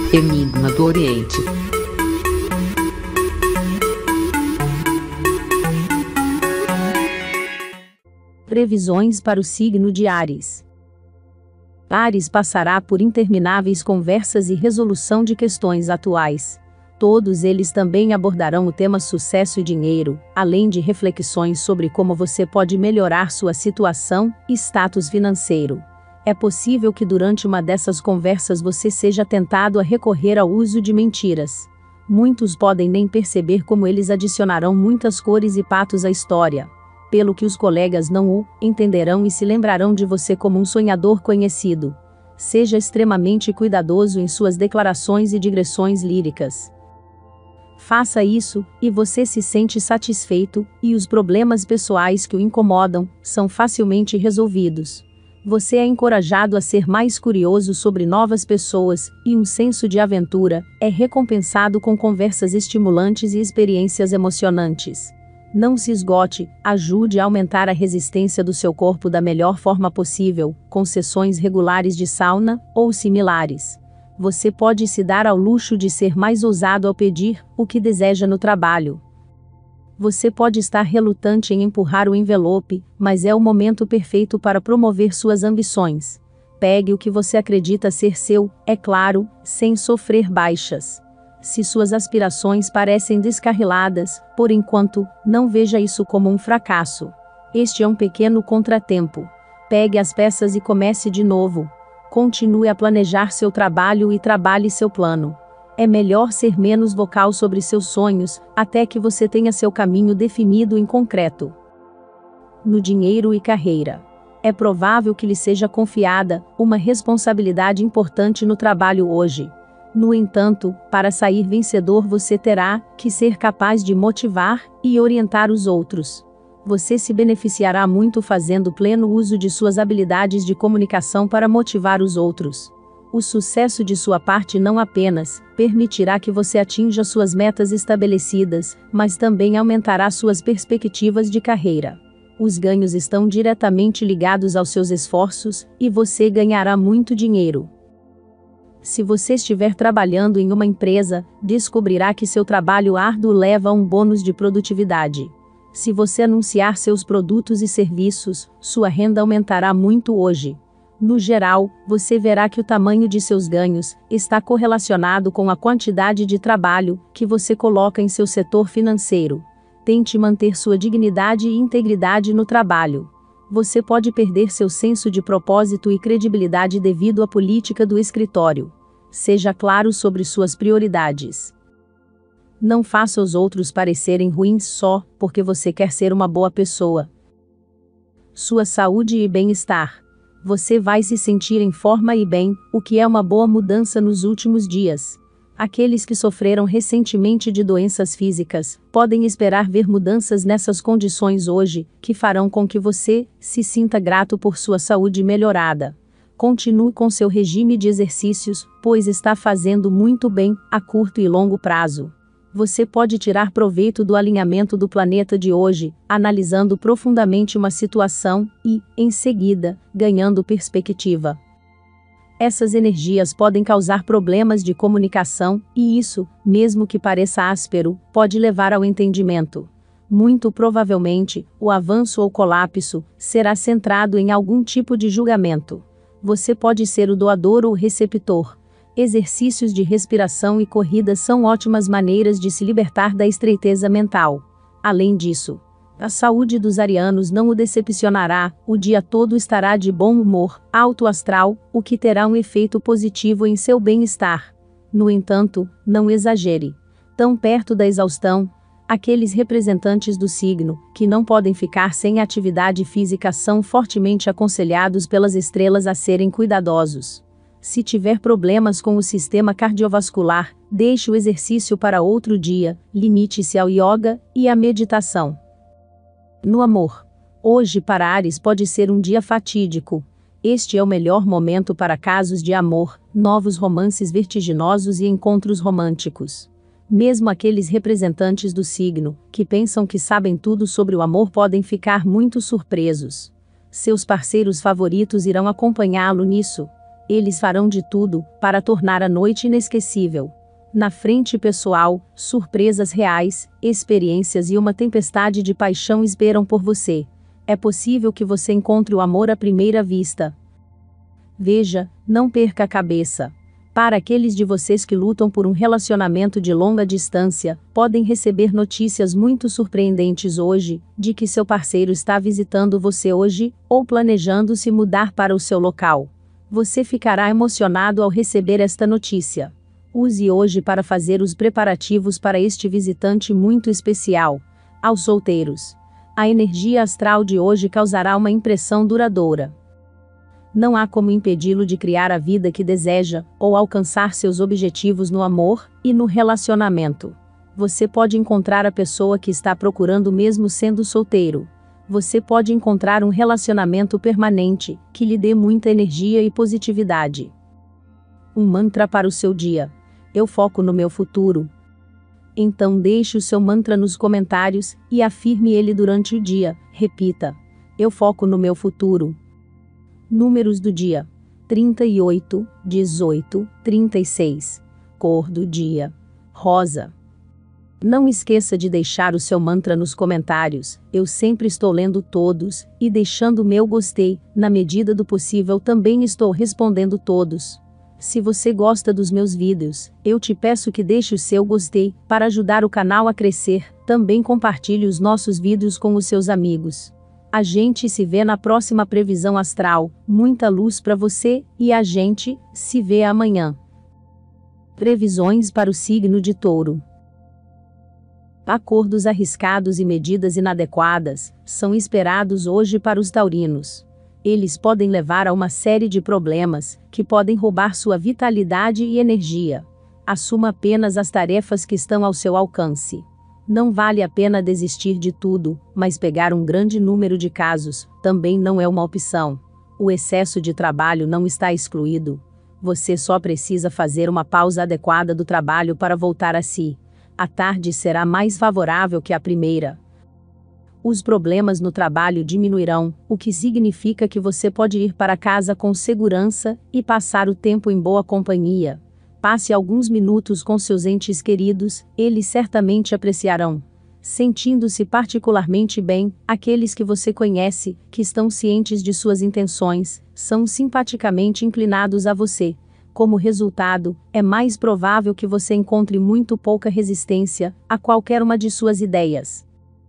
Enigma do Oriente. Previsões para o signo de Áries. Áries passará por intermináveis conversas e resolução de questões atuais. Todos eles também abordarão o tema sucesso e dinheiro, além de reflexões sobre como você pode melhorar sua situação e status financeiro. É possível que durante uma dessas conversas você seja tentado a recorrer ao uso de mentiras. Muitos podem nem perceber como eles adicionarão muitas cores e patos à história, pelo que os colegas não o entenderão e se lembrarão de você como um sonhador conhecido. Seja extremamente cuidadoso em suas declarações e digressões líricas. Faça isso, e você se sente satisfeito, e os problemas pessoais que o incomodam são facilmente resolvidos. Você é encorajado a ser mais curioso sobre novas pessoas, e um senso de aventura é recompensado com conversas estimulantes e experiências emocionantes. Não se esgote, ajude a aumentar a resistência do seu corpo da melhor forma possível, com sessões regulares de sauna ou similares. Você pode se dar ao luxo de ser mais ousado ao pedir o que deseja no trabalho. Você pode estar relutante em empurrar o envelope, mas é o momento perfeito para promover suas ambições. Pegue o que você acredita ser seu, é claro, sem sofrer baixas. Se suas aspirações parecem descarriladas, por enquanto, não veja isso como um fracasso. Este é um pequeno contratempo. Pegue as peças e comece de novo. Continue a planejar seu trabalho e trabalhe seu plano. É melhor ser menos vocal sobre seus sonhos, até que você tenha seu caminho definido em concreto. No dinheiro e carreira. É provável que lhe seja confiada uma responsabilidade importante no trabalho hoje. No entanto, para sair vencedor você terá que ser capaz de motivar e orientar os outros. Você se beneficiará muito fazendo pleno uso de suas habilidades de comunicação para motivar os outros. O sucesso de sua parte não apenas permitirá que você atinja suas metas estabelecidas, mas também aumentará suas perspectivas de carreira. Os ganhos estão diretamente ligados aos seus esforços, e você ganhará muito dinheiro. Se você estiver trabalhando em uma empresa, descobrirá que seu trabalho árduo leva a um bônus de produtividade. Se você anunciar seus produtos e serviços, sua renda aumentará muito hoje. No geral, você verá que o tamanho de seus ganhos está correlacionado com a quantidade de trabalho que você coloca em seu setor financeiro. Tente manter sua dignidade e integridade no trabalho. Você pode perder seu senso de propósito e credibilidade devido à política do escritório. Seja claro sobre suas prioridades. Não faça os outros parecerem ruins só porque você quer ser uma boa pessoa. Sua saúde e bem-estar. Você vai se sentir em forma e bem, o que é uma boa mudança nos últimos dias. Aqueles que sofreram recentemente de doenças físicas podem esperar ver mudanças nessas condições hoje, que farão com que você se sinta grato por sua saúde melhorada. Continue com seu regime de exercícios, pois está fazendo muito bem a curto e longo prazo. Você pode tirar proveito do alinhamento do planeta de hoje, analisando profundamente uma situação e, em seguida, ganhando perspectiva. Essas energias podem causar problemas de comunicação, e isso, mesmo que pareça áspero, pode levar ao entendimento. Muito provavelmente, o avanço ou colapso será centrado em algum tipo de julgamento. Você pode ser o doador ou o receptor. Exercícios de respiração e corridas são ótimas maneiras de se libertar da estreiteza mental. Além disso, a saúde dos arianos não o decepcionará, o dia todo estará de bom humor, alto astral, o que terá um efeito positivo em seu bem-estar. No entanto, não exagere. Tão perto da exaustão, aqueles representantes do signo, que não podem ficar sem atividade física são fortemente aconselhados pelas estrelas a serem cuidadosos. Se tiver problemas com o sistema cardiovascular, deixe o exercício para outro dia, limite-se ao yoga e à meditação. No amor. Hoje para Áries pode ser um dia fatídico. Este é o melhor momento para casos de amor, novos romances vertiginosos e encontros românticos. Mesmo aqueles representantes do signo, que pensam que sabem tudo sobre o amor podem ficar muito surpresos. Seus parceiros favoritos irão acompanhá-lo nisso. Eles farão de tudo para tornar a noite inesquecível. Na frente pessoal, surpresas reais, experiências e uma tempestade de paixão esperam por você. É possível que você encontre o amor à primeira vista. Veja, não perca a cabeça. Para aqueles de vocês que lutam por um relacionamento de longa distância, podem receber notícias muito surpreendentes hoje, de que seu parceiro está visitando você hoje, ou planejando se mudar para o seu local. Você ficará emocionado ao receber esta notícia. Use hoje para fazer os preparativos para este visitante muito especial. Aos solteiros, a energia astral de hoje causará uma impressão duradoura. Não há como impedi-lo de criar a vida que deseja, ou alcançar seus objetivos no amor e no relacionamento. Você pode encontrar a pessoa que está procurando mesmo sendo solteiro. Você pode encontrar um relacionamento permanente, que lhe dê muita energia e positividade. Um mantra para o seu dia. Eu foco no meu futuro. Então deixe o seu mantra nos comentários, e afirme ele durante o dia. Repita. Eu foco no meu futuro. Números do dia: 38, 18, 36. Cor do dia: rosa. Não esqueça de deixar o seu mantra nos comentários. Eu sempre estou lendo todos, e deixando o meu gostei. Na medida do possível também estou respondendo todos. Se você gosta dos meus vídeos, eu te peço que deixe o seu gostei, para ajudar o canal a crescer. Também compartilhe os nossos vídeos com os seus amigos. A gente se vê na próxima previsão astral. Muita luz para você, e a gente se vê amanhã. Previsões para o signo de Touro. Acordos arriscados e medidas inadequadas são esperados hoje para os taurinos. Eles podem levar a uma série de problemas, que podem roubar sua vitalidade e energia. Assuma apenas as tarefas que estão ao seu alcance. Não vale a pena desistir de tudo, mas pegar um grande número de casos também não é uma opção. O excesso de trabalho não está excluído. Você só precisa fazer uma pausa adequada do trabalho para voltar a si. A tarde será mais favorável que a primeira. Os problemas no trabalho diminuirão, o que significa que você pode ir para casa com segurança e passar o tempo em boa companhia. Passe alguns minutos com seus entes queridos, eles certamente apreciarão. Sentindo-se particularmente bem, aqueles que você conhece, que estão cientes de suas intenções, são simpaticamente inclinados a você. Como resultado, é mais provável que você encontre muito pouca resistência a qualquer uma de suas ideias.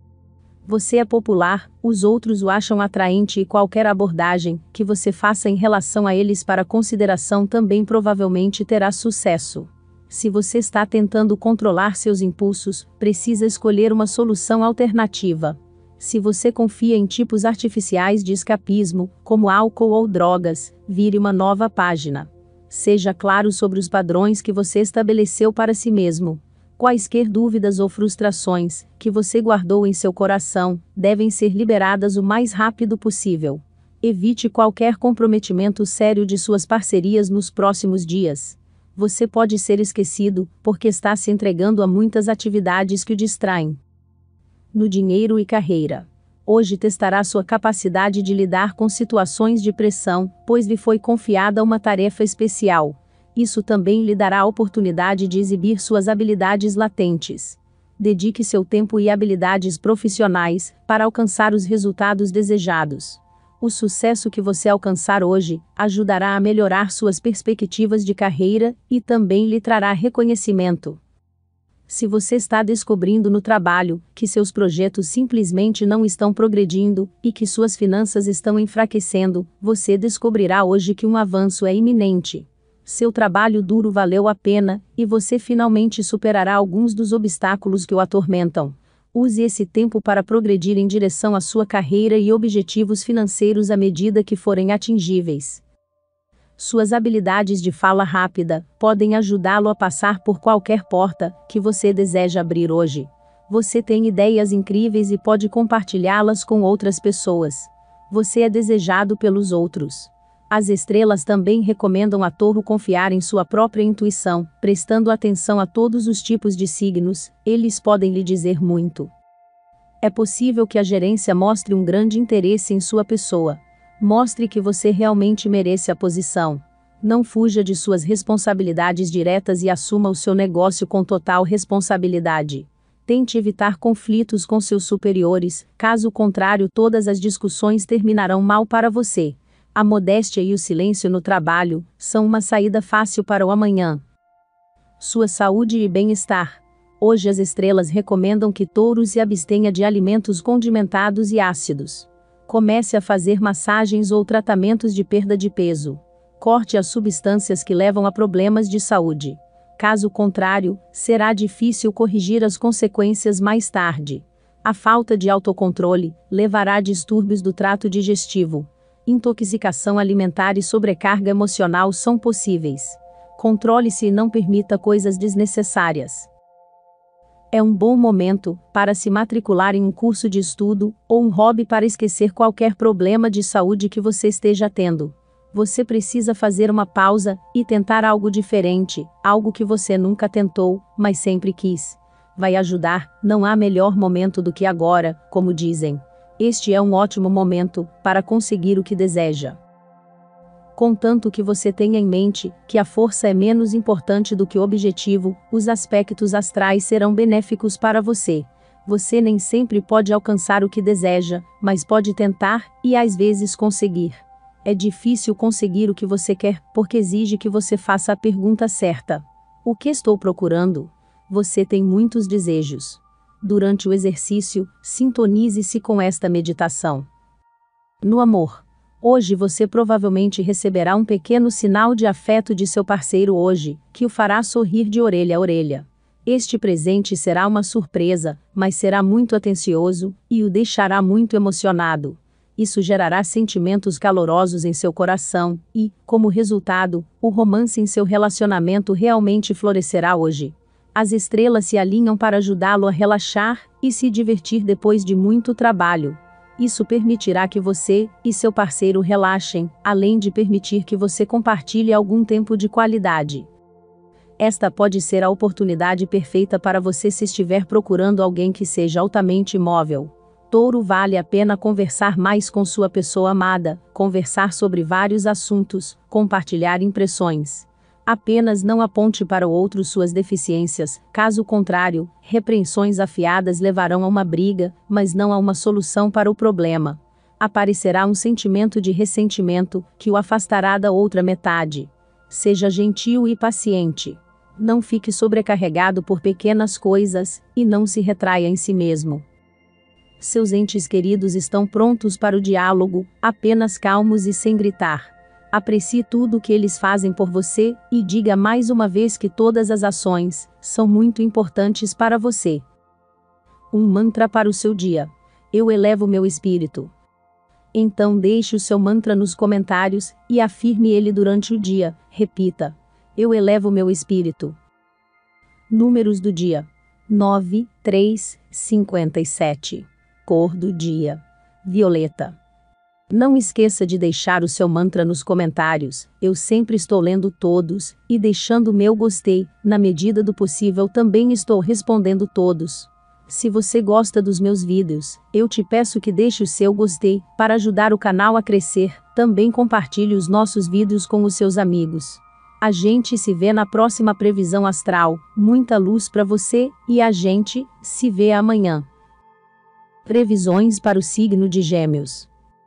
Você é popular, os outros o acham atraente e qualquer abordagem que você faça em relação a eles para consideração também provavelmente terá sucesso. Se você está tentando controlar seus impulsos, precisa escolher uma solução alternativa. Se você confia em tipos artificiais de escapismo, como álcool ou drogas, vire uma nova página. Seja claro sobre os padrões que você estabeleceu para si mesmo. Quaisquer dúvidas ou frustrações que você guardou em seu coração devem ser liberadas o mais rápido possível. Evite qualquer comprometimento sério de suas parcerias nos próximos dias. Você pode ser esquecido porque está se entregando a muitas atividades que o distraem. No dinheiro e carreira. Hoje testará sua capacidade de lidar com situações de pressão, pois lhe foi confiada uma tarefa especial. Isso também lhe dará a oportunidade de exibir suas habilidades latentes. Dedique seu tempo e habilidades profissionais para alcançar os resultados desejados. O sucesso que você alcançar hoje ajudará a melhorar suas perspectivas de carreira e também lhe trará reconhecimento. Se você está descobrindo no trabalho que seus projetos simplesmente não estão progredindo e que suas finanças estão enfraquecendo, você descobrirá hoje que um avanço é iminente. Seu trabalho duro valeu a pena, e você finalmente superará alguns dos obstáculos que o atormentam. Use esse tempo para progredir em direção à sua carreira e objetivos financeiros à medida que forem atingíveis. Suas habilidades de fala rápida podem ajudá-lo a passar por qualquer porta que você deseja abrir hoje. Você tem ideias incríveis e pode compartilhá-las com outras pessoas. Você é desejado pelos outros. As estrelas também recomendam a Touro confiar em sua própria intuição, prestando atenção a todos os tipos de signos, eles podem lhe dizer muito. É possível que a gerência mostre um grande interesse em sua pessoa. Mostre que você realmente merece a posição. Não fuja de suas responsabilidades diretas e assuma o seu negócio com total responsabilidade. Tente evitar conflitos com seus superiores, caso contrário, todas as discussões terminarão mal para você. A modéstia e o silêncio no trabalho são uma saída fácil para o amanhã. Sua saúde e bem-estar. Hoje as estrelas recomendam que Touro se abstenha de alimentos condimentados e ácidos. Comece a fazer massagens ou tratamentos de perda de peso. Corte as substâncias que levam a problemas de saúde. Caso contrário, será difícil corrigir as consequências mais tarde. A falta de autocontrole levará a distúrbios do trato digestivo. Intoxicação alimentar e sobrecarga emocional são possíveis. Controle-se e não permita coisas desnecessárias. É um bom momento para se matricular em um curso de estudo ou um hobby para esquecer qualquer problema de saúde que você esteja tendo. Você precisa fazer uma pausa e tentar algo diferente, algo que você nunca tentou, mas sempre quis. Vai ajudar, não há melhor momento do que agora, como dizem. Este é um ótimo momento para conseguir o que deseja. Contanto que você tenha em mente que a força é menos importante do que o objetivo, os aspectos astrais serão benéficos para você. Você nem sempre pode alcançar o que deseja, mas pode tentar e às vezes conseguir. É difícil conseguir o que você quer, porque exige que você faça a pergunta certa. O que estou procurando? Você tem muitos desejos. Durante o exercício, sintonize-se com esta meditação. No amor. Hoje você provavelmente receberá um pequeno sinal de afeto de seu parceiro hoje, que o fará sorrir de orelha a orelha. Este presente será uma surpresa, mas será muito atencioso, e o deixará muito emocionado. Isso gerará sentimentos calorosos em seu coração, e, como resultado, o romance em seu relacionamento realmente florescerá hoje. As estrelas se alinham para ajudá-lo a relaxar e se divertir depois de muito trabalho. Isso permitirá que você e seu parceiro relaxem, além de permitir que você compartilhe algum tempo de qualidade. Esta pode ser a oportunidade perfeita para você se estiver procurando alguém que seja altamente imóvel. Touro, vale a pena conversar mais com sua pessoa amada, conversar sobre vários assuntos, compartilhar impressões. Apenas não aponte para o outro suas deficiências, caso contrário, repreensões afiadas levarão a uma briga, mas não a uma solução para o problema. Aparecerá um sentimento de ressentimento, que o afastará da outra metade. Seja gentil e paciente. Não fique sobrecarregado por pequenas coisas, e não se retraia em si mesmo. Seus entes queridos estão prontos para o diálogo, apenas calmos e sem gritar. Aprecie tudo o que eles fazem por você, e diga mais uma vez que todas as ações são muito importantes para você. Um mantra para o seu dia. Eu elevo meu espírito. Então deixe o seu mantra nos comentários, e afirme ele durante o dia. Repita. Eu elevo meu espírito. Números do dia. 9, 3, 57. Cor do dia. Violeta. Não esqueça de deixar o seu mantra nos comentários. Eu sempre estou lendo todos, e deixando o meu gostei. Na medida do possível também estou respondendo todos. Se você gosta dos meus vídeos, eu te peço que deixe o seu gostei, para ajudar o canal a crescer. Também compartilhe os nossos vídeos com os seus amigos. A gente se vê na próxima previsão astral. Muita luz para você, e a gente se vê amanhã. Previsões para o signo de Gêmeos.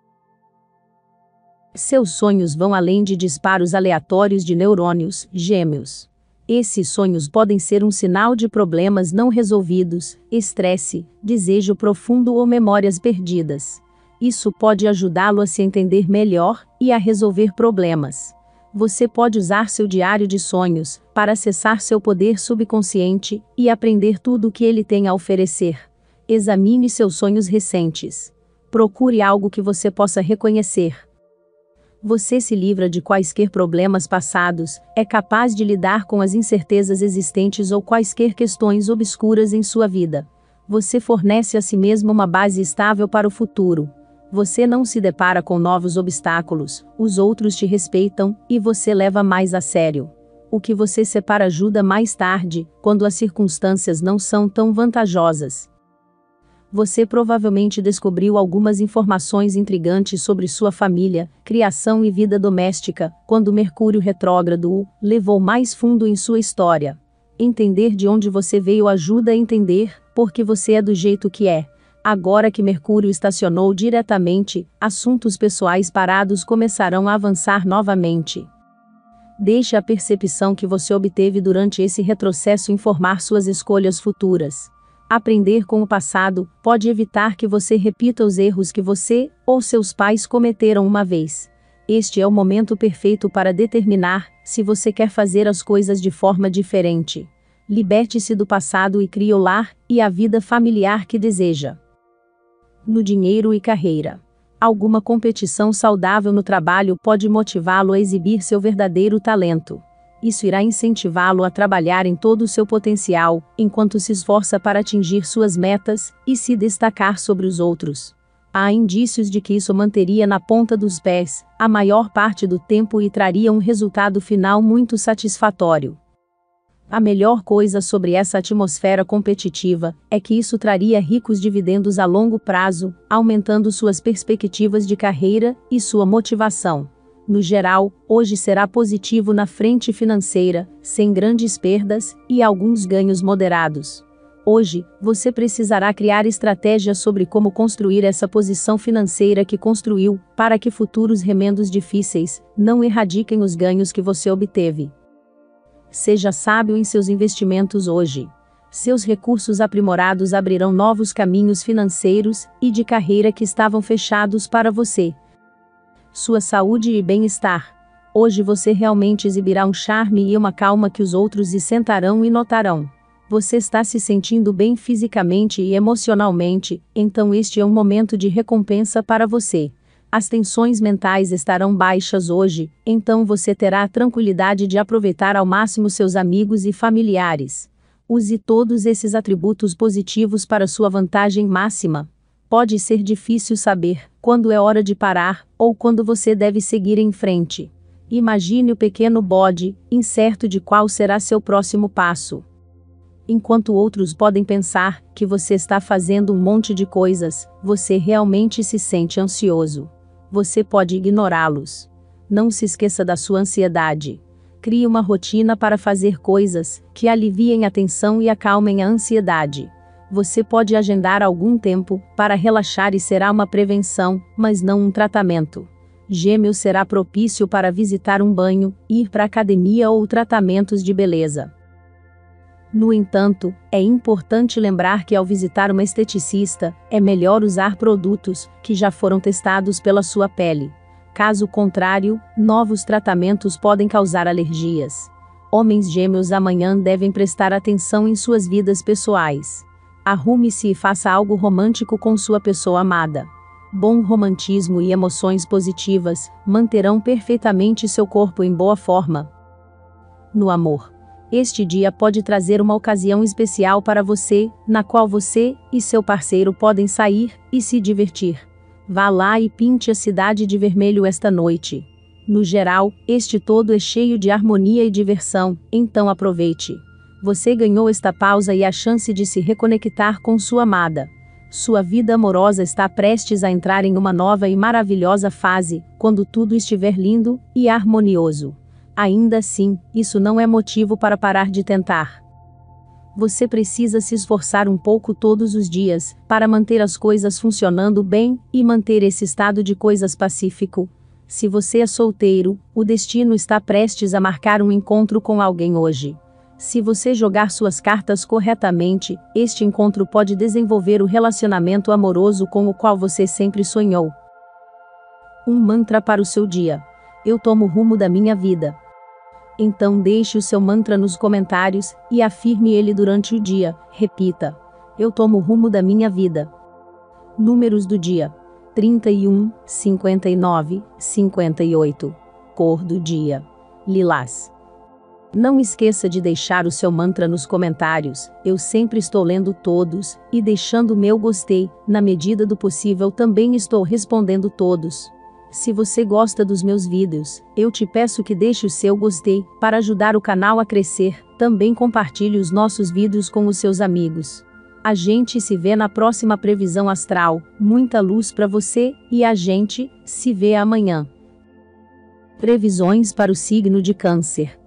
Seus sonhos vão além de disparos aleatórios de neurônios, Gêmeos. Esses sonhos podem ser um sinal de problemas não resolvidos, estresse, desejo profundo ou memórias perdidas. Isso pode ajudá-lo a se entender melhor e a resolver problemas. Você pode usar seu diário de sonhos para acessar seu poder subconsciente e aprender tudo o que ele tem a oferecer. Examine seus sonhos recentes. Procure algo que você possa reconhecer. Você se livra de quaisquer problemas passados, é capaz de lidar com as incertezas existentes ou quaisquer questões obscuras em sua vida. Você fornece a si mesmo uma base estável para o futuro. Você não se depara com novos obstáculos, os outros te respeitam, e você leva mais a sério. O que você separa ajuda mais tarde, quando as circunstâncias não são tão vantajosas. você provavelmente descobriu algumas informações intrigantes sobre sua família, criação e vida doméstica, quando Mercúrio retrógrado o levou mais fundo em sua história. Entender de onde você veio ajuda a entender por que você é do jeito que é. Agora que Mercúrio estacionou diretamente, assuntos pessoais parados começarão a avançar novamente. Deixe a percepção que você obteve durante esse retrocesso informar suas escolhas futuras. Aprender com o passado pode evitar que você repita os erros que você ou seus pais cometeram uma vez. Este é o momento perfeito para determinar se você quer fazer as coisas de forma diferente. Liberte-se do passado e crie o lar e a vida familiar que deseja. No dinheiro e carreira. Alguma competição saudável no trabalho pode motivá-lo a exibir seu verdadeiro talento. Isso irá incentivá-lo a trabalhar em todo o seu potencial, enquanto se esforça para atingir suas metas e se destacar sobre os outros. Há indícios de que isso manteria na ponta dos pés a maior parte do tempo e traria um resultado final muito satisfatório. A melhor coisa sobre essa atmosfera competitiva é que isso traria ricos dividendos a longo prazo, aumentando suas perspectivas de carreira e sua motivação. No geral, hoje será positivo na frente financeira, sem grandes perdas e alguns ganhos moderados. Hoje, você precisará criar estratégias sobre como construir essa posição financeira que construiu, para que futuros remendos difíceis não erradiquem os ganhos que você obteve. Seja sábio em seus investimentos hoje. Seus recursos aprimorados abrirão novos caminhos financeiros e de carreira que estavam fechados para você. Sua saúde e bem-estar. Hoje você realmente exibirá um charme e uma calma que os outros se sentarão e notarão. Você está se sentindo bem fisicamente e emocionalmente, então este é um momento de recompensa para você. As tensões mentais estarão baixas hoje, então você terá a tranquilidade de aproveitar ao máximo seus amigos e familiares. Use todos esses atributos positivos para sua vantagem máxima. Pode ser difícil saber quando é hora de parar, ou quando você deve seguir em frente. Imagine o pequeno bode, incerto de qual será seu próximo passo. Enquanto outros podem pensar que você está fazendo um monte de coisas, você realmente se sente ansioso. Você pode ignorá-los. Não se esqueça da sua ansiedade. Crie uma rotina para fazer coisas que aliviem a tensão e acalmem a ansiedade. Você pode agendar algum tempo para relaxar e será uma prevenção, mas não um tratamento. Gêmeos será propício para visitar um banho, ir para a academia ou tratamentos de beleza. No entanto, é importante lembrar que ao visitar uma esteticista, é melhor usar produtos que já foram testados pela sua pele. Caso contrário, novos tratamentos podem causar alergias. Homens gêmeos amanhã devem prestar atenção em suas vidas pessoais. Arrume-se e faça algo romântico com sua pessoa amada. Bom romantismo e emoções positivas manterão perfeitamente seu corpo em boa forma. No amor. Este dia pode trazer uma ocasião especial para você, na qual você e seu parceiro podem sair e se divertir. Vá lá e pinte a cidade de vermelho esta noite. No geral, este todo é cheio de harmonia e diversão, então aproveite. Você ganhou esta pausa e a chance de se reconectar com sua amada. Sua vida amorosa está prestes a entrar em uma nova e maravilhosa fase, quando tudo estiver lindo e harmonioso. Ainda assim, isso não é motivo para parar de tentar. Você precisa se esforçar um pouco todos os dias, para manter as coisas funcionando bem, e manter esse estado de coisas pacífico. Se você é solteiro, o destino está prestes a marcar um encontro com alguém hoje. Se você jogar suas cartas corretamente, este encontro pode desenvolver o relacionamento amoroso com o qual você sempre sonhou. Um mantra para o seu dia. Eu tomo o rumo da minha vida. Então deixe o seu mantra nos comentários, e afirme ele durante o dia. Repita. Eu tomo o rumo da minha vida. Números do dia. 31, 59, 58. Cor do dia. Lilás. Não esqueça de deixar o seu mantra nos comentários. Eu sempre estou lendo todos, e deixando o meu gostei. Na medida do possível também estou respondendo todos. Se você gosta dos meus vídeos, eu te peço que deixe o seu gostei, para ajudar o canal a crescer. Também compartilhe os nossos vídeos com os seus amigos. A gente se vê na próxima previsão astral. Muita luz para você, e a gente se vê amanhã. Previsões para o signo de Câncer.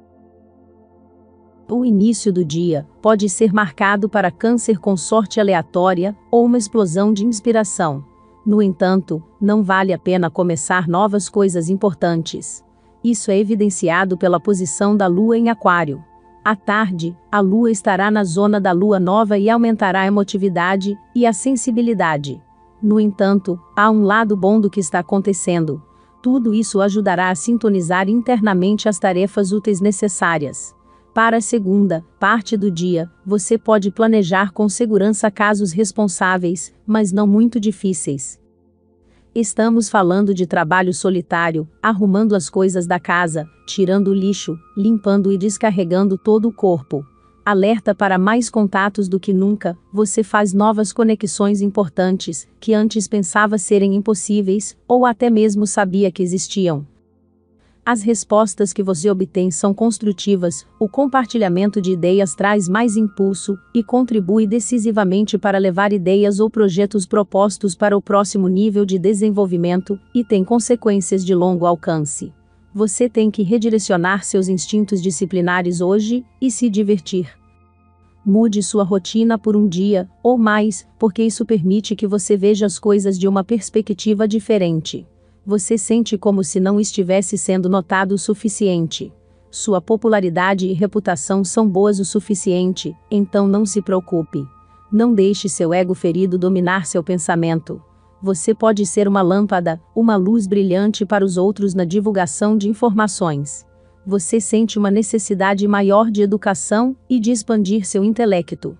O início do dia pode ser marcado para Câncer com sorte aleatória ou uma explosão de inspiração. No entanto, não vale a pena começar novas coisas importantes. Isso é evidenciado pela posição da Lua em Aquário. À tarde, a Lua estará na zona da Lua Nova e aumentará a emotividade e a sensibilidade. No entanto, há um lado bom do que está acontecendo. Tudo isso ajudará a sintonizar internamente as tarefas úteis necessárias. Para a segunda parte do dia, você pode planejar com segurança casos responsáveis, mas não muito difíceis. Estamos falando de trabalho solitário, arrumando as coisas da casa, tirando o lixo, limpando e descarregando todo o corpo. Alerta para mais contatos do que nunca, você faz novas conexões importantes, que antes pensava serem impossíveis, ou até mesmo sabia que existiam. As respostas que você obtém são construtivas, o compartilhamento de ideias traz mais impulso e contribui decisivamente para levar ideias ou projetos propostos para o próximo nível de desenvolvimento e tem consequências de longo alcance. Você tem que redirecionar seus instintos disciplinares hoje e se divertir. Mude sua rotina por um dia ou mais, porque isso permite que você veja as coisas de uma perspectiva diferente. Você sente como se não estivesse sendo notado o suficiente. Sua popularidade e reputação são boas o suficiente, então não se preocupe. Não deixe seu ego ferido dominar seu pensamento. Você pode ser uma lâmpada, uma luz brilhante para os outros na divulgação de informações. Você sente uma necessidade maior de educação e de expandir seu intelecto.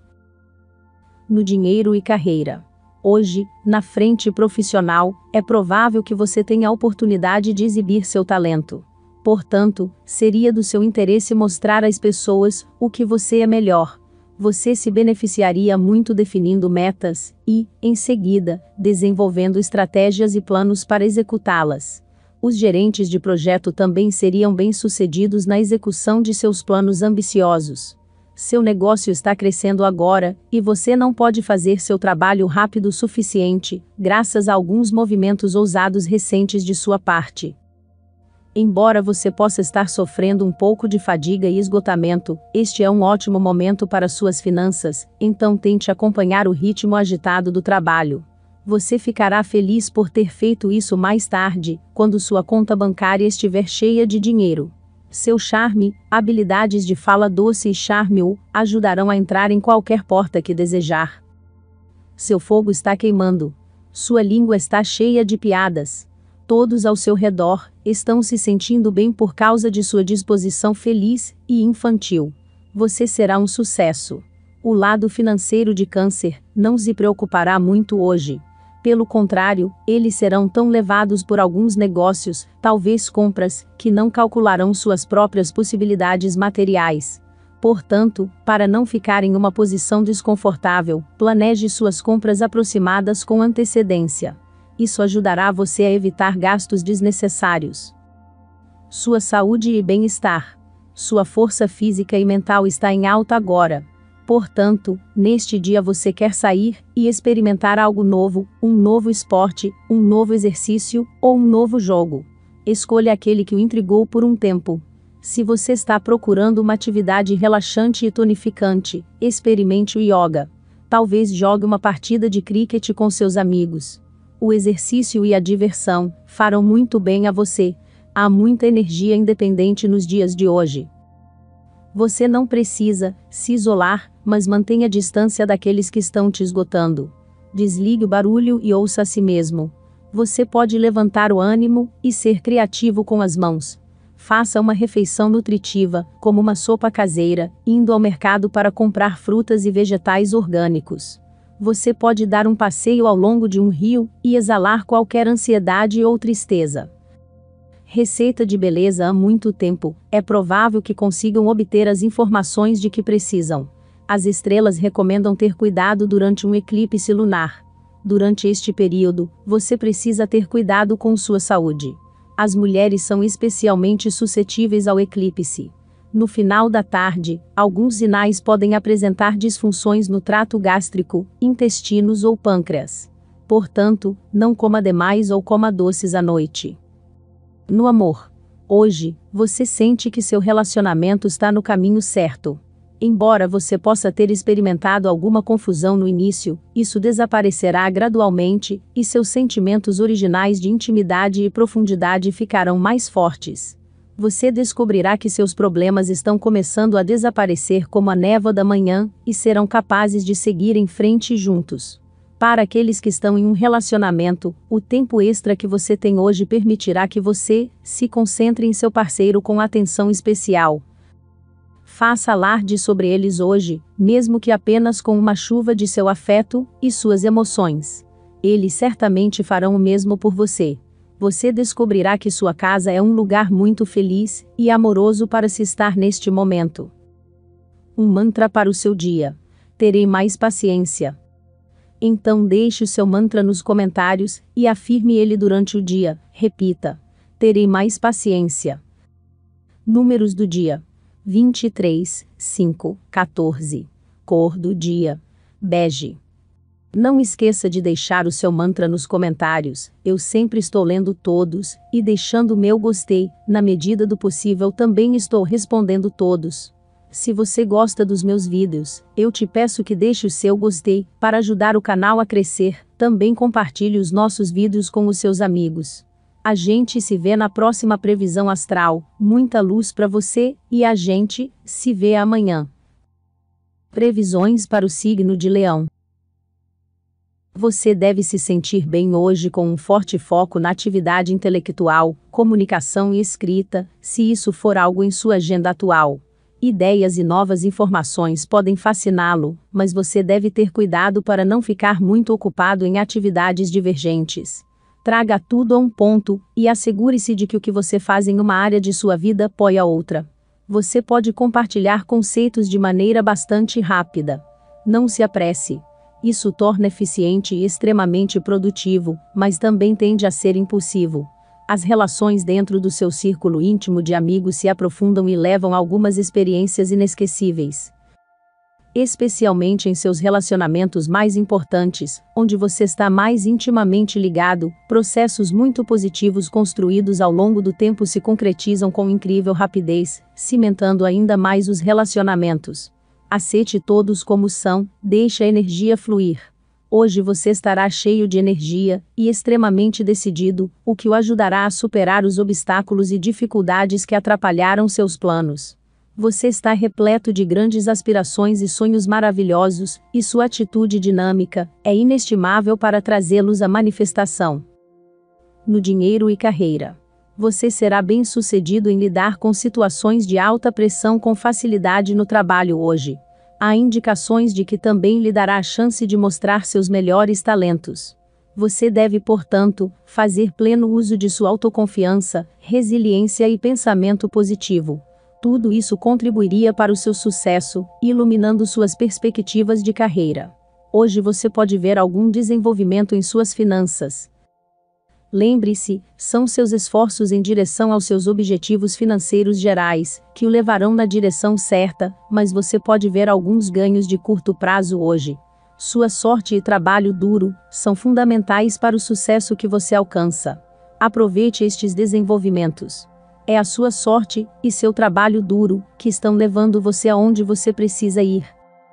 No dinheiro e carreira. Hoje, na frente profissional, é provável que você tenha a oportunidade de exibir seu talento. Portanto, seria do seu interesse mostrar às pessoas o que você é melhor. Você se beneficiaria muito definindo metas e, em seguida, desenvolvendo estratégias e planos para executá-las. Os gerentes de projeto também seriam bem-sucedidos na execução de seus planos ambiciosos. Seu negócio está crescendo agora, e você não pode fazer seu trabalho rápido o suficiente, graças a alguns movimentos ousados recentes de sua parte. Embora você possa estar sofrendo um pouco de fadiga e esgotamento, este é um ótimo momento para suas finanças, então tente acompanhar o ritmo agitado do trabalho. Você ficará feliz por ter feito isso mais tarde, quando sua conta bancária estiver cheia de dinheiro. Seu charme, habilidades de fala doce e charme o ajudarão a entrar em qualquer porta que desejar. Seu fogo está queimando. Sua língua está cheia de piadas. Todos ao seu redor estão se sentindo bem por causa de sua disposição feliz e infantil. Você será um sucesso. O lado financeiro de Câncer não se preocupará muito hoje. Pelo contrário, eles serão tão levados por alguns negócios, talvez compras, que não calcularão suas próprias possibilidades materiais. Portanto, para não ficar em uma posição desconfortável, planeje suas compras aproximadas com antecedência. Isso ajudará você a evitar gastos desnecessários. Sua saúde e bem-estar. Sua força física e mental está em alta agora. Portanto, neste dia você quer sair e experimentar algo novo, um novo esporte, um novo exercício ou um novo jogo. Escolha aquele que o intrigou por um tempo. Se você está procurando uma atividade relaxante e tonificante, experimente o yoga. Talvez jogue uma partida de cricket com seus amigos. O exercício e a diversão farão muito bem a você. Há muita energia independente nos dias de hoje. Você não precisa se isolar, mas mantenha a distância daqueles que estão te esgotando. Desligue o barulho e ouça a si mesmo. Você pode levantar o ânimo e ser criativo com as mãos. Faça uma refeição nutritiva, como uma sopa caseira, indo ao mercado para comprar frutas e vegetais orgânicos. Você pode dar um passeio ao longo de um rio e exalar qualquer ansiedade ou tristeza. Receita de beleza há muito tempo, é provável que consigam obter as informações de que precisam. As estrelas recomendam ter cuidado durante um eclipse lunar. Durante este período, você precisa ter cuidado com sua saúde. As mulheres são especialmente suscetíveis ao eclipse. No final da tarde, alguns sinais podem apresentar disfunções no trato gástrico, intestinos ou pâncreas. Portanto, não coma demais ou coma doces à noite. No amor. Hoje, você sente que seu relacionamento está no caminho certo. Embora você possa ter experimentado alguma confusão no início, isso desaparecerá gradualmente, e seus sentimentos originais de intimidade e profundidade ficarão mais fortes. Você descobrirá que seus problemas estão começando a desaparecer como a névoa da manhã, e serão capazes de seguir em frente juntos. Para aqueles que estão em um relacionamento, o tempo extra que você tem hoje permitirá que você se concentre em seu parceiro com atenção especial. Faça alarde sobre eles hoje, mesmo que apenas com uma chuva de seu afeto e suas emoções. Eles certamente farão o mesmo por você. Você descobrirá que sua casa é um lugar muito feliz e amoroso para se estar neste momento. Um mantra para o seu dia. Terei mais paciência. Então deixe o seu mantra nos comentários e afirme ele durante o dia. Repita: terei mais paciência. Números do dia: 23, 5, 14. Cor do dia: bege. Não esqueça de deixar o seu mantra nos comentários. Eu sempre estou lendo todos e deixando o meu gostei. Na medida do possível também estou respondendo todos. Se você gosta dos meus vídeos, eu te peço que deixe o seu gostei, para ajudar o canal a crescer. Também compartilhe os nossos vídeos com os seus amigos. A gente se vê na próxima previsão astral. Muita luz para você, e a gente se vê amanhã. Previsões para o signo de Leão. Você deve se sentir bem hoje com um forte foco na atividade intelectual, comunicação e escrita, se isso for algo em sua agenda atual. Ideias e novas informações podem fasciná-lo, mas você deve ter cuidado para não ficar muito ocupado em atividades divergentes. Traga tudo a um ponto, e assegure-se de que o que você faz em uma área de sua vida apoia outra. Você pode compartilhar conceitos de maneira bastante rápida. Não se apresse. Isso torna eficiente e extremamente produtivo, mas também tende a ser impulsivo. As relações dentro do seu círculo íntimo de amigos se aprofundam e levam a algumas experiências inesquecíveis. Especialmente em seus relacionamentos mais importantes, onde você está mais intimamente ligado, processos muito positivos construídos ao longo do tempo se concretizam com incrível rapidez, cimentando ainda mais os relacionamentos. Aceite todos como são, deixe a energia fluir. Hoje você estará cheio de energia e extremamente decidido, o que o ajudará a superar os obstáculos e dificuldades que atrapalharam seus planos. Você está repleto de grandes aspirações e sonhos maravilhosos, e sua atitude dinâmica é inestimável para trazê-los à manifestação. No dinheiro e carreira. Você será bem-sucedido em lidar com situações de alta pressão com facilidade no trabalho hoje. Há indicações de que também lhe dará a chance de mostrar seus melhores talentos. Você deve, portanto, fazer pleno uso de sua autoconfiança, resiliência e pensamento positivo. Tudo isso contribuiria para o seu sucesso, iluminando suas perspectivas de carreira. Hoje você pode ver algum desenvolvimento em suas finanças. Lembre-se, são seus esforços em direção aos seus objetivos financeiros gerais, que o levarão na direção certa, mas você pode ver alguns ganhos de curto prazo hoje. Sua sorte e trabalho duro são fundamentais para o sucesso que você alcança. Aproveite estes desenvolvimentos. É a sua sorte e seu trabalho duro que estão levando você aonde você precisa ir.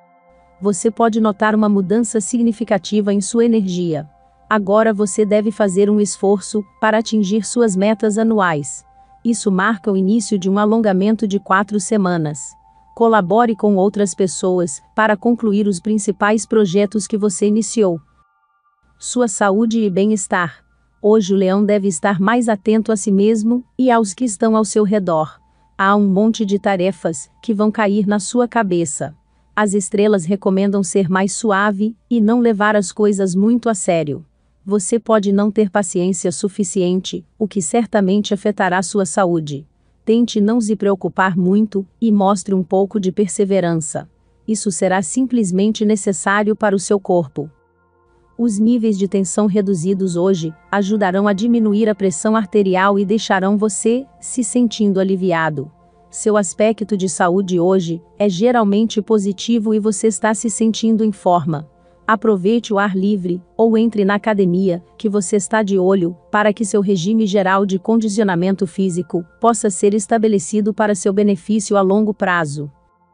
Você pode notar uma mudança significativa em sua energia. Agora você deve fazer um esforço para atingir suas metas anuais. Isso marca o início de um alongamento de 4 semanas. Colabore com outras pessoas para concluir os principais projetos que você iniciou. Sua saúde e bem-estar. Hoje o leão deve estar mais atento a si mesmo e aos que estão ao seu redor. Há um monte de tarefas que vão cair na sua cabeça. As estrelas recomendam ser mais suave e não levar as coisas muito a sério. Você pode não ter paciência suficiente, o que certamente afetará sua saúde. Tente não se preocupar muito e mostre um pouco de perseverança. Isso será simplesmente necessário para o seu corpo. Os níveis de tensão reduzidos hoje ajudarão a diminuir a pressão arterial e deixarão você se sentindo aliviado. Seu aspecto de saúde hoje é geralmente positivo e você está se sentindo em forma. Aproveite o ar livre, ou entre na academia, que você está de olho, para que seu regime geral de condicionamento físico possa ser estabelecido para seu benefício a longo prazo.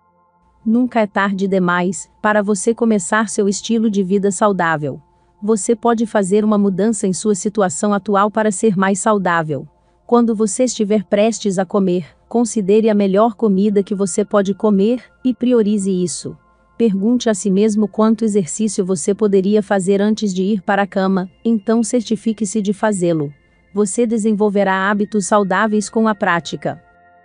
Nunca é tarde demais para você começar seu estilo de vida saudável. Você pode fazer uma mudança em sua situação atual para ser mais saudável. Quando você estiver prestes a comer, considere a melhor comida que você pode comer e priorize isso. Pergunte a si mesmo quanto exercício você poderia fazer antes de ir para a cama, então certifique-se de fazê-lo. Você desenvolverá hábitos saudáveis com a prática.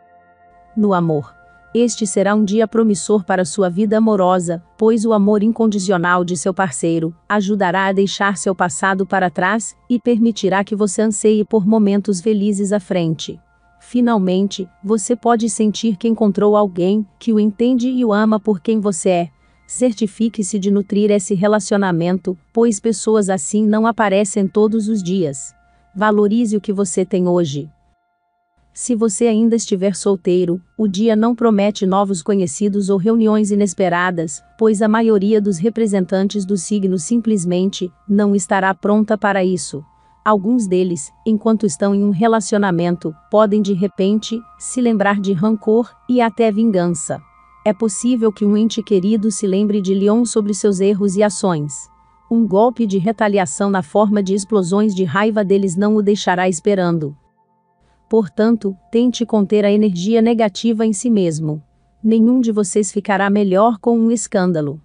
No amor. Este será um dia promissor para sua vida amorosa, pois o amor incondicional de seu parceiro ajudará a deixar seu passado para trás e permitirá que você anseie por momentos felizes à frente. Finalmente, você pode sentir que encontrou alguém que o entende e o ama por quem você é. Certifique-se de nutrir esse relacionamento, pois pessoas assim não aparecem todos os dias. Valorize o que você tem hoje. Se você ainda estiver solteiro, o dia não promete novos conhecidos ou reuniões inesperadas, pois a maioria dos representantes do signo simplesmente não estará pronta para isso. Alguns deles, enquanto estão em um relacionamento, podem de repente se lembrar de rancor e até vingança. É possível que um ente querido se lembre de Leon sobre seus erros e ações. Um golpe de retaliação na forma de explosões de raiva deles não o deixará esperando. Portanto, tente conter a energia negativa em si mesmo. Nenhum de vocês ficará melhor com um escândalo.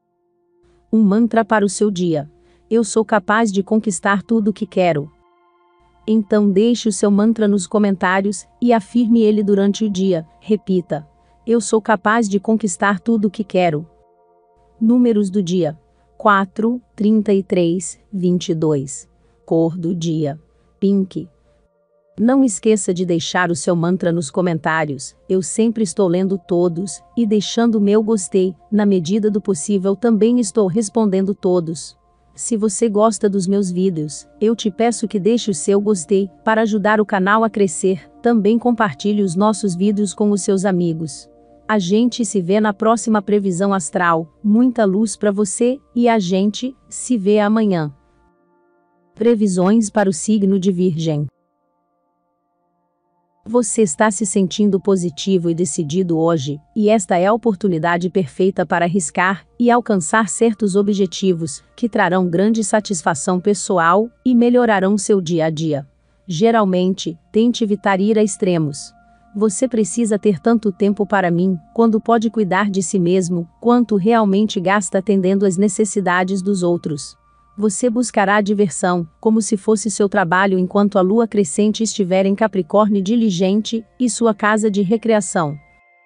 Um mantra para o seu dia. Eu sou capaz de conquistar tudo o que quero. Então deixe o seu mantra nos comentários e afirme ele durante o dia. Repita. Eu sou capaz de conquistar tudo o que quero. Números do dia. 4, 33, 22. Cor do dia. Pink. Não esqueça de deixar o seu mantra nos comentários. Eu sempre estou lendo todos e deixando o meu gostei. Na medida do possível também estou respondendo todos. Se você gosta dos meus vídeos, eu te peço que deixe o seu gostei para ajudar o canal a crescer. Também compartilhe os nossos vídeos com os seus amigos. A gente se vê na próxima previsão astral. Muita luz para você e a gente se vê amanhã. Previsões para o signo de Virgem. Você está se sentindo positivo e decidido hoje, e esta é a oportunidade perfeita para arriscar e alcançar certos objetivos, que trarão grande satisfação pessoal e melhorarão seu dia a dia. Geralmente, tente evitar ir a extremos. Você precisa ter tanto tempo para mim, quando pode cuidar de si mesmo, quanto realmente gasta atendendo às necessidades dos outros. Você buscará diversão, como se fosse seu trabalho enquanto a lua crescente estiver em Capricórnio diligente, e sua casa de recreação.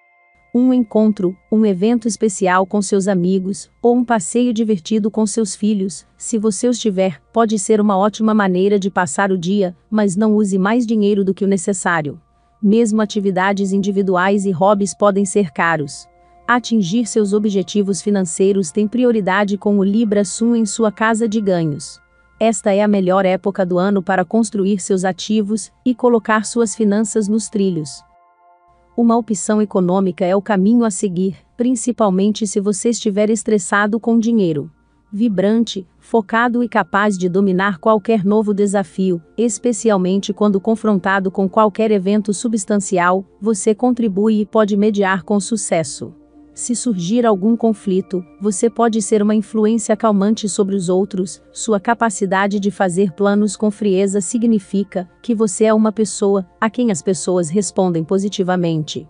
Um encontro, um evento especial com seus amigos, ou um passeio divertido com seus filhos, se você os tiver, pode ser uma ótima maneira de passar o dia, mas não use mais dinheiro do que o necessário. Mesmo atividades individuais e hobbies podem ser caros. Atingir seus objetivos financeiros tem prioridade com o Libra Sun em sua casa de ganhos. Esta é a melhor época do ano para construir seus ativos e colocar suas finanças nos trilhos. Uma opção econômica é o caminho a seguir, principalmente se você estiver estressado com dinheiro. Vibrante, focado e capaz de dominar qualquer novo desafio, especialmente quando confrontado com qualquer evento substancial, você contribui e pode mediar com sucesso. Se surgir algum conflito, você pode ser uma influência calmante sobre os outros. Sua capacidade de fazer planos com frieza significa que você é uma pessoa a quem as pessoas respondem positivamente.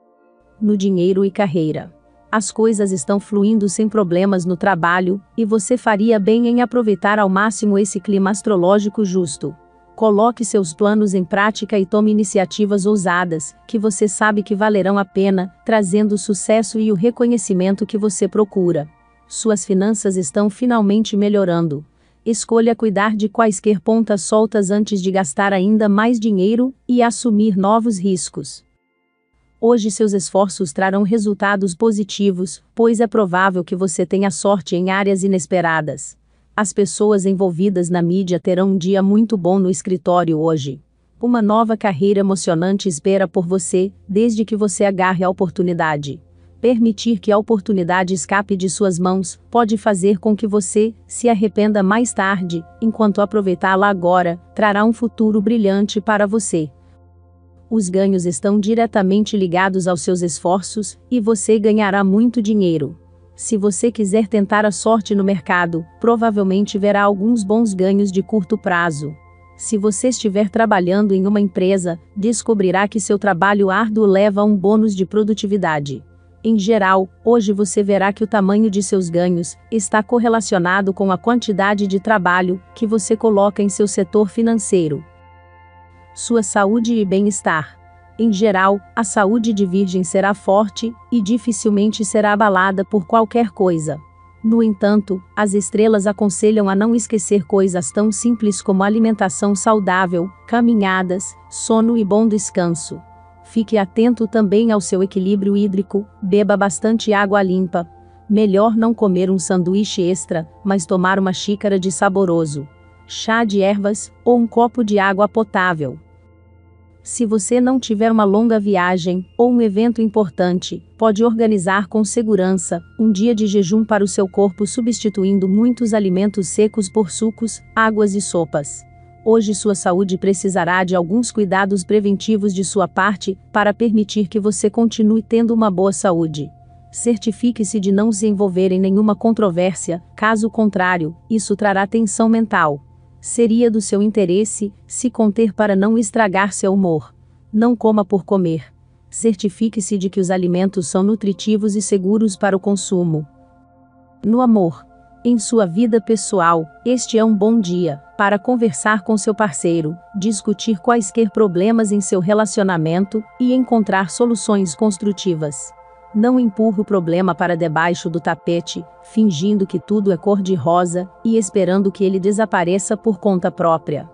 No dinheiro e carreira. As coisas estão fluindo sem problemas no trabalho, e você faria bem em aproveitar ao máximo esse clima astrológico justo. Coloque seus planos em prática e tome iniciativas ousadas, que você sabe que valerão a pena, trazendo o sucesso e o reconhecimento que você procura. Suas finanças estão finalmente melhorando. Escolha cuidar de quaisquer pontas soltas antes de gastar ainda mais dinheiro e assumir novos riscos. Hoje seus esforços trarão resultados positivos, pois é provável que você tenha sorte em áreas inesperadas. As pessoas envolvidas na mídia terão um dia muito bom no escritório hoje. Uma nova carreira emocionante espera por você, desde que você agarre a oportunidade. Permitir que a oportunidade escape de suas mãos pode fazer com que você se arrependa mais tarde, enquanto aproveitá-la agora trará um futuro brilhante para você. Os ganhos estão diretamente ligados aos seus esforços, e você ganhará muito dinheiro. Se você quiser tentar a sorte no mercado, provavelmente verá alguns bons ganhos de curto prazo. Se você estiver trabalhando em uma empresa, descobrirá que seu trabalho árduo leva a um bônus de produtividade. Em geral, hoje você verá que o tamanho de seus ganhos está correlacionado com a quantidade de trabalho que você coloca em seu setor financeiro. Sua saúde e bem-estar. Em geral, a saúde de Virgem será forte e dificilmente será abalada por qualquer coisa. No entanto, as estrelas aconselham a não esquecer coisas tão simples como alimentação saudável, caminhadas, sono e bom descanso. Fique atento também ao seu equilíbrio hídrico, beba bastante água limpa. Melhor não comer um sanduíche extra, mas tomar uma xícara de saboroso chá de ervas ou um copo de água potável. Se você não tiver uma longa viagem ou um evento importante, pode organizar com segurança um dia de jejum para o seu corpo, substituindo muitos alimentos secos por sucos, águas e sopas. Hoje sua saúde precisará de alguns cuidados preventivos de sua parte para permitir que você continue tendo uma boa saúde. Certifique-se de não se envolver em nenhuma controvérsia, caso contrário, isso trará tensão mental. Seria do seu interesse se conter para não estragar seu humor. Não coma por comer. Certifique-se de que os alimentos são nutritivos e seguros para o consumo. No amor. Em sua vida pessoal, este é um bom dia para conversar com seu parceiro, discutir quaisquer problemas em seu relacionamento e encontrar soluções construtivas. Não empurre o problema para debaixo do tapete, fingindo que tudo é cor-de-rosa e esperando que ele desapareça por conta própria.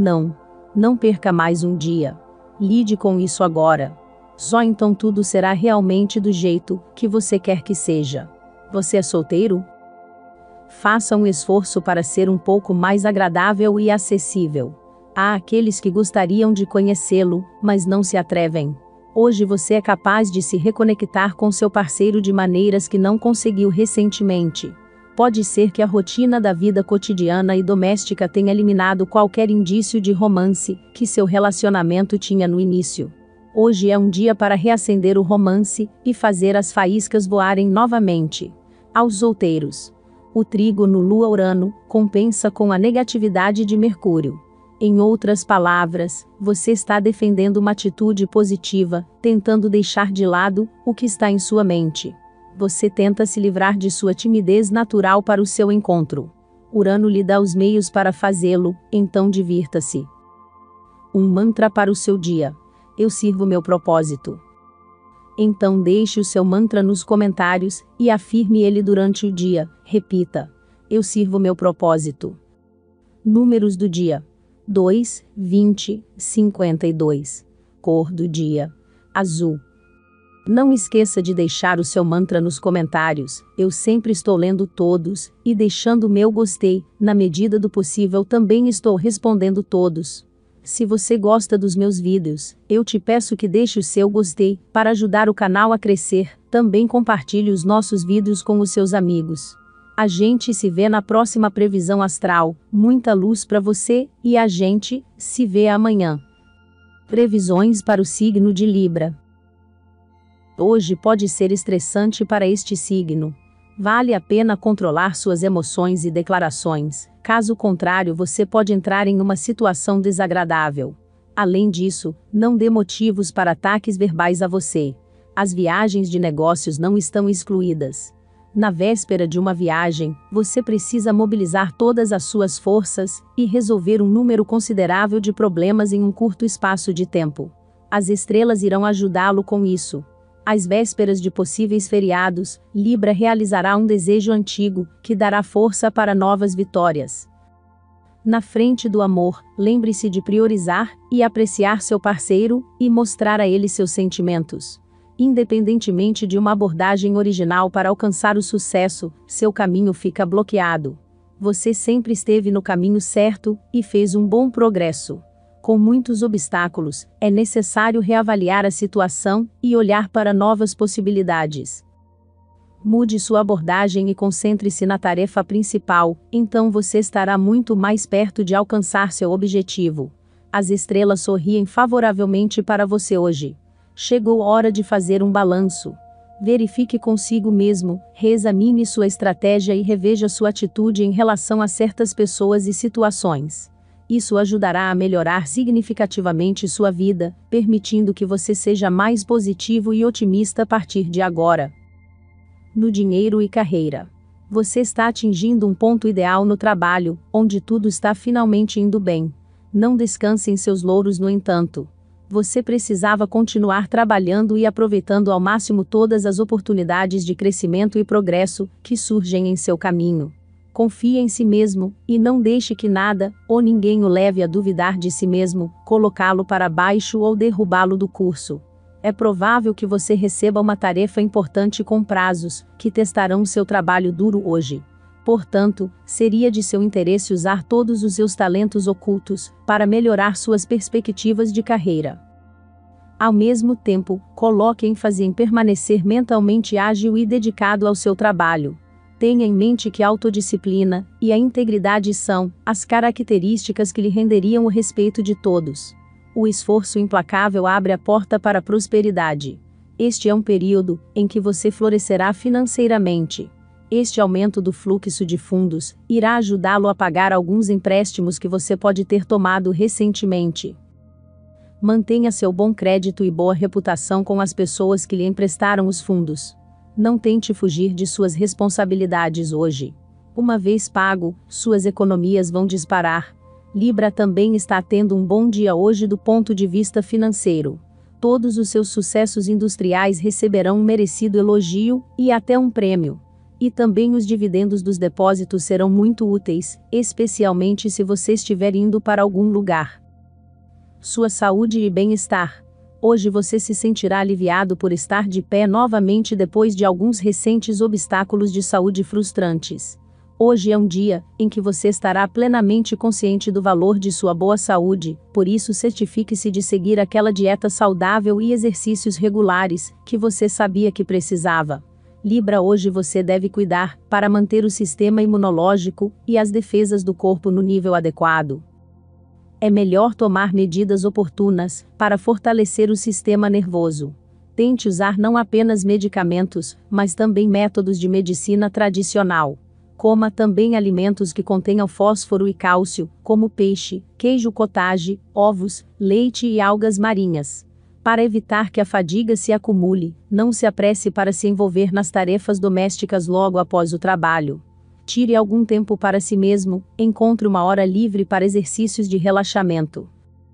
Não perca mais um dia. Lide com isso agora. Só então tudo será realmente do jeito que você quer que seja. Você é solteiro? Faça um esforço para ser um pouco mais agradável e acessível. Há aqueles que gostariam de conhecê-lo, mas não se atrevem. Hoje você é capaz de se reconectar com seu parceiro de maneiras que não conseguiu recentemente. Pode ser que a rotina da vida cotidiana e doméstica tenha eliminado qualquer indício de romance que seu relacionamento tinha no início. Hoje é um dia para reacender o romance e fazer as faíscas voarem novamente. Aos solteiros. O trígono Lua-Urano compensa com a negatividade de Mercúrio. Em outras palavras, você está defendendo uma atitude positiva, tentando deixar de lado o que está em sua mente. Você tenta se livrar de sua timidez natural para o seu encontro. Urano lhe dá os meios para fazê-lo, então divirta-se. Um mantra para o seu dia. Eu sirvo meu propósito. Então deixe o seu mantra nos comentários e afirme ele durante o dia. Repita: eu sirvo meu propósito. Números do dia: 2, 20, 52. Cor do dia: azul. Não esqueça de deixar o seu mantra nos comentários. Eu sempre estou lendo todos e deixando o meu gostei. Na medida do possível também estou respondendo todos. Se você gosta dos meus vídeos, eu te peço que deixe o seu gostei para ajudar o canal a crescer. Também compartilhe os nossos vídeos com os seus amigos. A gente se vê na próxima previsão astral. Muita luz para você e a gente se vê amanhã. Previsões para o signo de Libra. Hoje pode ser estressante para este signo. Vale a pena controlar suas emoções e declarações, caso contrário você pode entrar em uma situação desagradável. Além disso, não dê motivos para ataques verbais a você. As viagens de negócios não estão excluídas. Na véspera de uma viagem, você precisa mobilizar todas as suas forças e resolver um número considerável de problemas em um curto espaço de tempo. As estrelas irão ajudá-lo com isso. Às vésperas de possíveis feriados, Libra realizará um desejo antigo, que dará força para novas vitórias. Na frente do amor, lembre-se de priorizar e apreciar seu parceiro e mostrar a ele seus sentimentos. Independentemente de uma abordagem original para alcançar o sucesso, seu caminho fica bloqueado. Você sempre esteve no caminho certo e fez um bom progresso. Com muitos obstáculos, é necessário reavaliar a situação e olhar para novas possibilidades. Mude sua abordagem e concentre-se na tarefa principal, então você estará muito mais perto de alcançar seu objetivo. As estrelas sorriem favoravelmente para você hoje. Chegou a hora de fazer um balanço. Verifique consigo mesmo, reexamine sua estratégia e reveja sua atitude em relação a certas pessoas e situações. Isso ajudará a melhorar significativamente sua vida, permitindo que você seja mais positivo e otimista a partir de agora. No dinheiro e carreira. Você está atingindo um ponto ideal no trabalho, onde tudo está finalmente indo bem. Não descanse em seus louros, no entanto. Você precisava continuar trabalhando e aproveitando ao máximo todas as oportunidades de crescimento e progresso que surgem em seu caminho. Confie em si mesmo, e não deixe que nada, ou ninguém o leve a duvidar de si mesmo, colocá-lo para baixo ou derrubá-lo do curso. É provável que você receba uma tarefa importante com prazos, que testarão seu trabalho duro hoje. Portanto, seria de seu interesse usar todos os seus talentos ocultos, para melhorar suas perspectivas de carreira. Ao mesmo tempo, coloque ênfase em permanecer mentalmente ágil e dedicado ao seu trabalho. Tenha em mente que a autodisciplina e a integridade são as características que lhe renderiam o respeito de todos. O esforço implacável abre a porta para a prosperidade. Este é um período em que você florescerá financeiramente. Este aumento do fluxo de fundos irá ajudá-lo a pagar alguns empréstimos que você pode ter tomado recentemente. Mantenha seu bom crédito e boa reputação com as pessoas que lhe emprestaram os fundos. Não tente fugir de suas responsabilidades hoje. Uma vez pago, suas economias vão disparar. Libra também está tendo um bom dia hoje do ponto de vista financeiro. Todos os seus sucessos industriais receberão um merecido elogio, e até um prêmio. E também os dividendos dos depósitos serão muito úteis, especialmente se você estiver indo para algum lugar. Sua saúde e bem-estar. Hoje você se sentirá aliviado por estar de pé novamente depois de alguns recentes obstáculos de saúde frustrantes. Hoje é um dia em que você estará plenamente consciente do valor de sua boa saúde, por isso certifique-se de seguir aquela dieta saudável e exercícios regulares que você sabia que precisava. Libra, hoje você deve cuidar para manter o sistema imunológico e as defesas do corpo no nível adequado. É melhor tomar medidas oportunas para fortalecer o sistema nervoso. Tente usar não apenas medicamentos, mas também métodos de medicina tradicional. Coma também alimentos que contenham fósforo e cálcio, como peixe, queijo cottage, ovos, leite e algas marinhas. Para evitar que a fadiga se acumule, não se apresse para se envolver nas tarefas domésticas logo após o trabalho. Tire algum tempo para si mesmo, encontre uma hora livre para exercícios de relaxamento.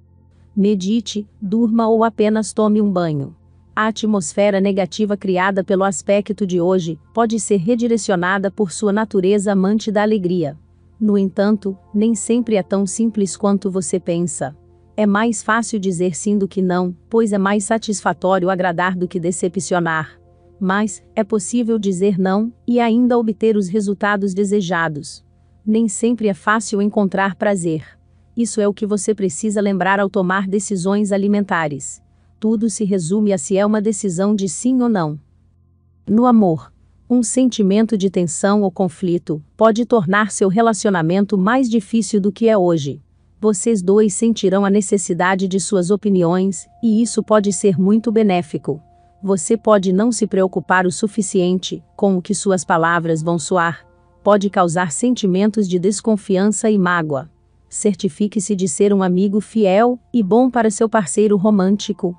Medite, durma ou apenas tome um banho. A atmosfera negativa criada pelo aspecto de hoje pode ser redirecionada por sua natureza amante da alegria. No entanto, nem sempre é tão simples quanto você pensa. É mais fácil dizer sim do que não, pois é mais satisfatório agradar do que decepcionar. Mas, é possível dizer não, e ainda obter os resultados desejados. Nem sempre é fácil encontrar prazer. Isso é o que você precisa lembrar ao tomar decisões alimentares. Tudo se resume a se é uma decisão de sim ou não. No amor, um sentimento de tensão ou conflito pode tornar seu relacionamento mais difícil do que é hoje. Vocês dois sentirão a necessidade de suas opiniões, e isso pode ser muito benéfico. Você pode não se preocupar o suficiente com o que suas palavras vão soar. Pode causar sentimentos de desconfiança e mágoa. Certifique-se de ser um amigo fiel e bom para seu parceiro romântico.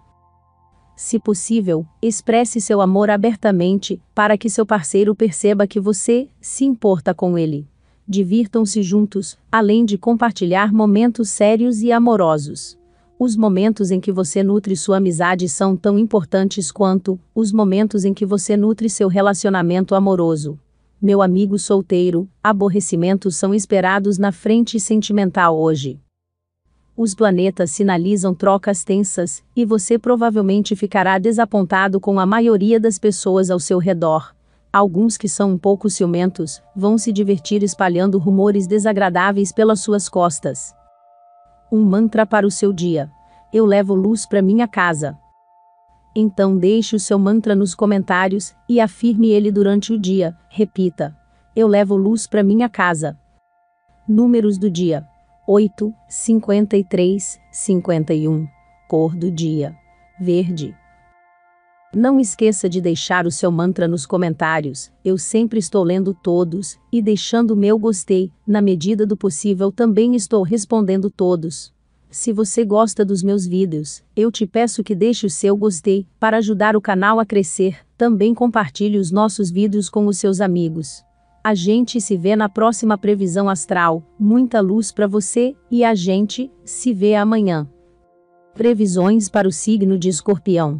Se possível, expresse seu amor abertamente, para que seu parceiro perceba que você se importa com ele. Divirtam-se juntos, além de compartilhar momentos sérios e amorosos. Os momentos em que você nutre sua amizade são tão importantes quanto os momentos em que você nutre seu relacionamento amoroso. Meu amigo solteiro, aborrecimentos são esperados na frente sentimental hoje. Os planetas sinalizam trocas tensas, e você provavelmente ficará desapontado com a maioria das pessoas ao seu redor. Alguns que são um pouco ciumentos vão se divertir espalhando rumores desagradáveis pelas suas costas. Um mantra para o seu dia. Eu levo luz para minha casa. Então deixe o seu mantra nos comentários e afirme ele durante o dia. Repita: eu levo luz para minha casa. Números do dia: 8, 53, 51. Cor do dia: verde. Não esqueça de deixar o seu mantra nos comentários. Eu sempre estou lendo todos e deixando o meu gostei. Na medida do possível também estou respondendo todos. Se você gosta dos meus vídeos, eu te peço que deixe o seu gostei para ajudar o canal a crescer. Também compartilhe os nossos vídeos com os seus amigos. A gente se vê na próxima previsão astral. Muita luz para você e a gente se vê amanhã. Previsões para o signo de Escorpião.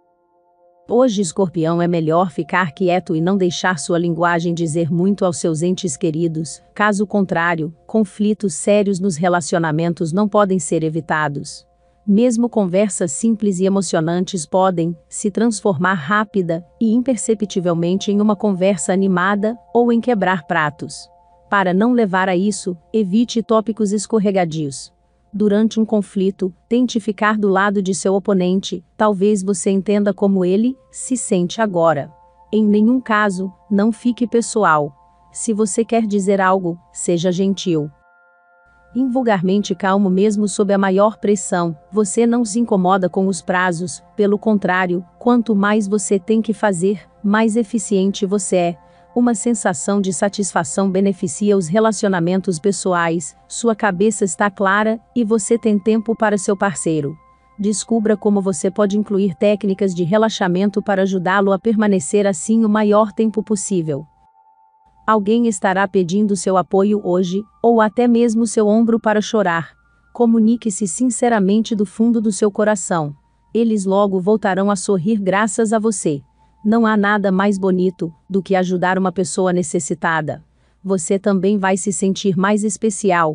Hoje, Escorpião, é melhor ficar quieto e não deixar sua linguagem dizer muito aos seus entes queridos. Caso contrário, conflitos sérios nos relacionamentos não podem ser evitados. Mesmo conversas simples e emocionantes podem se transformar rápida e imperceptivelmente em uma conversa animada ou em quebrar pratos. Para não levar a isso, evite tópicos escorregadios. Durante um conflito, tente ficar do lado de seu oponente, talvez você entenda como ele se sente agora. Em nenhum caso, não fique pessoal. Se você quer dizer algo, seja gentil. Invulgarmente calmo mesmo sob a maior pressão, você não se incomoda com os prazos, pelo contrário, quanto mais você tem que fazer, mais eficiente você é. Uma sensação de satisfação beneficia os relacionamentos pessoais, sua cabeça está clara e você tem tempo para seu parceiro. Descubra como você pode incluir técnicas de relaxamento para ajudá-lo a permanecer assim o maior tempo possível. Alguém estará pedindo seu apoio hoje, ou até mesmo seu ombro para chorar. Comunique-se sinceramente do fundo do seu coração. Eles logo voltarão a sorrir graças a você. Não há nada mais bonito do que ajudar uma pessoa necessitada. Você também vai se sentir mais especial.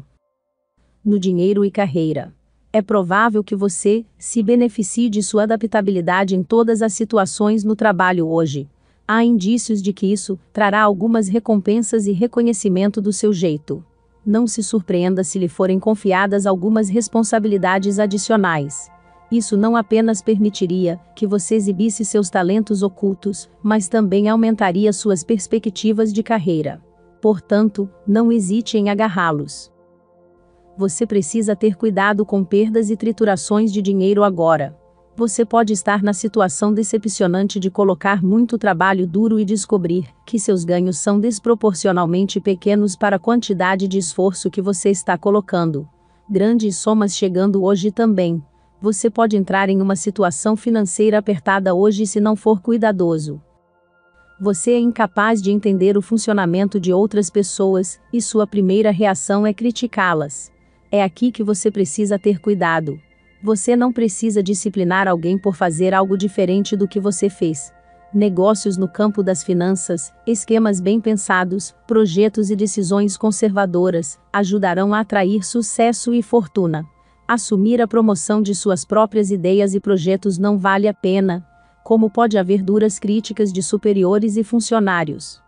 No dinheiro e carreira. É provável que você se beneficie de sua adaptabilidade em todas as situações no trabalho hoje. Há indícios de que isso trará algumas recompensas e reconhecimento do seu jeito. Não se surpreenda se lhe forem confiadas algumas responsabilidades adicionais. Isso não apenas permitiria que você exibisse seus talentos ocultos, mas também aumentaria suas perspectivas de carreira. Portanto, não hesite em agarrá-los. Você precisa ter cuidado com perdas e triturações de dinheiro agora. Você pode estar na situação decepcionante de colocar muito trabalho duro e descobrir que seus ganhos são desproporcionalmente pequenos para a quantidade de esforço que você está colocando. Grandes somas chegando hoje também. Você pode entrar em uma situação financeira apertada hoje se não for cuidadoso. Você é incapaz de entender o funcionamento de outras pessoas, e sua primeira reação é criticá-las. É aqui que você precisa ter cuidado. Você não precisa disciplinar alguém por fazer algo diferente do que você fez. Negócios no campo das finanças, esquemas bem pensados, projetos e decisões conservadoras ajudarão a atrair sucesso e fortuna. Assumir a promoção de suas próprias ideias e projetos não vale a pena, como pode haver duras críticas de superiores e funcionários.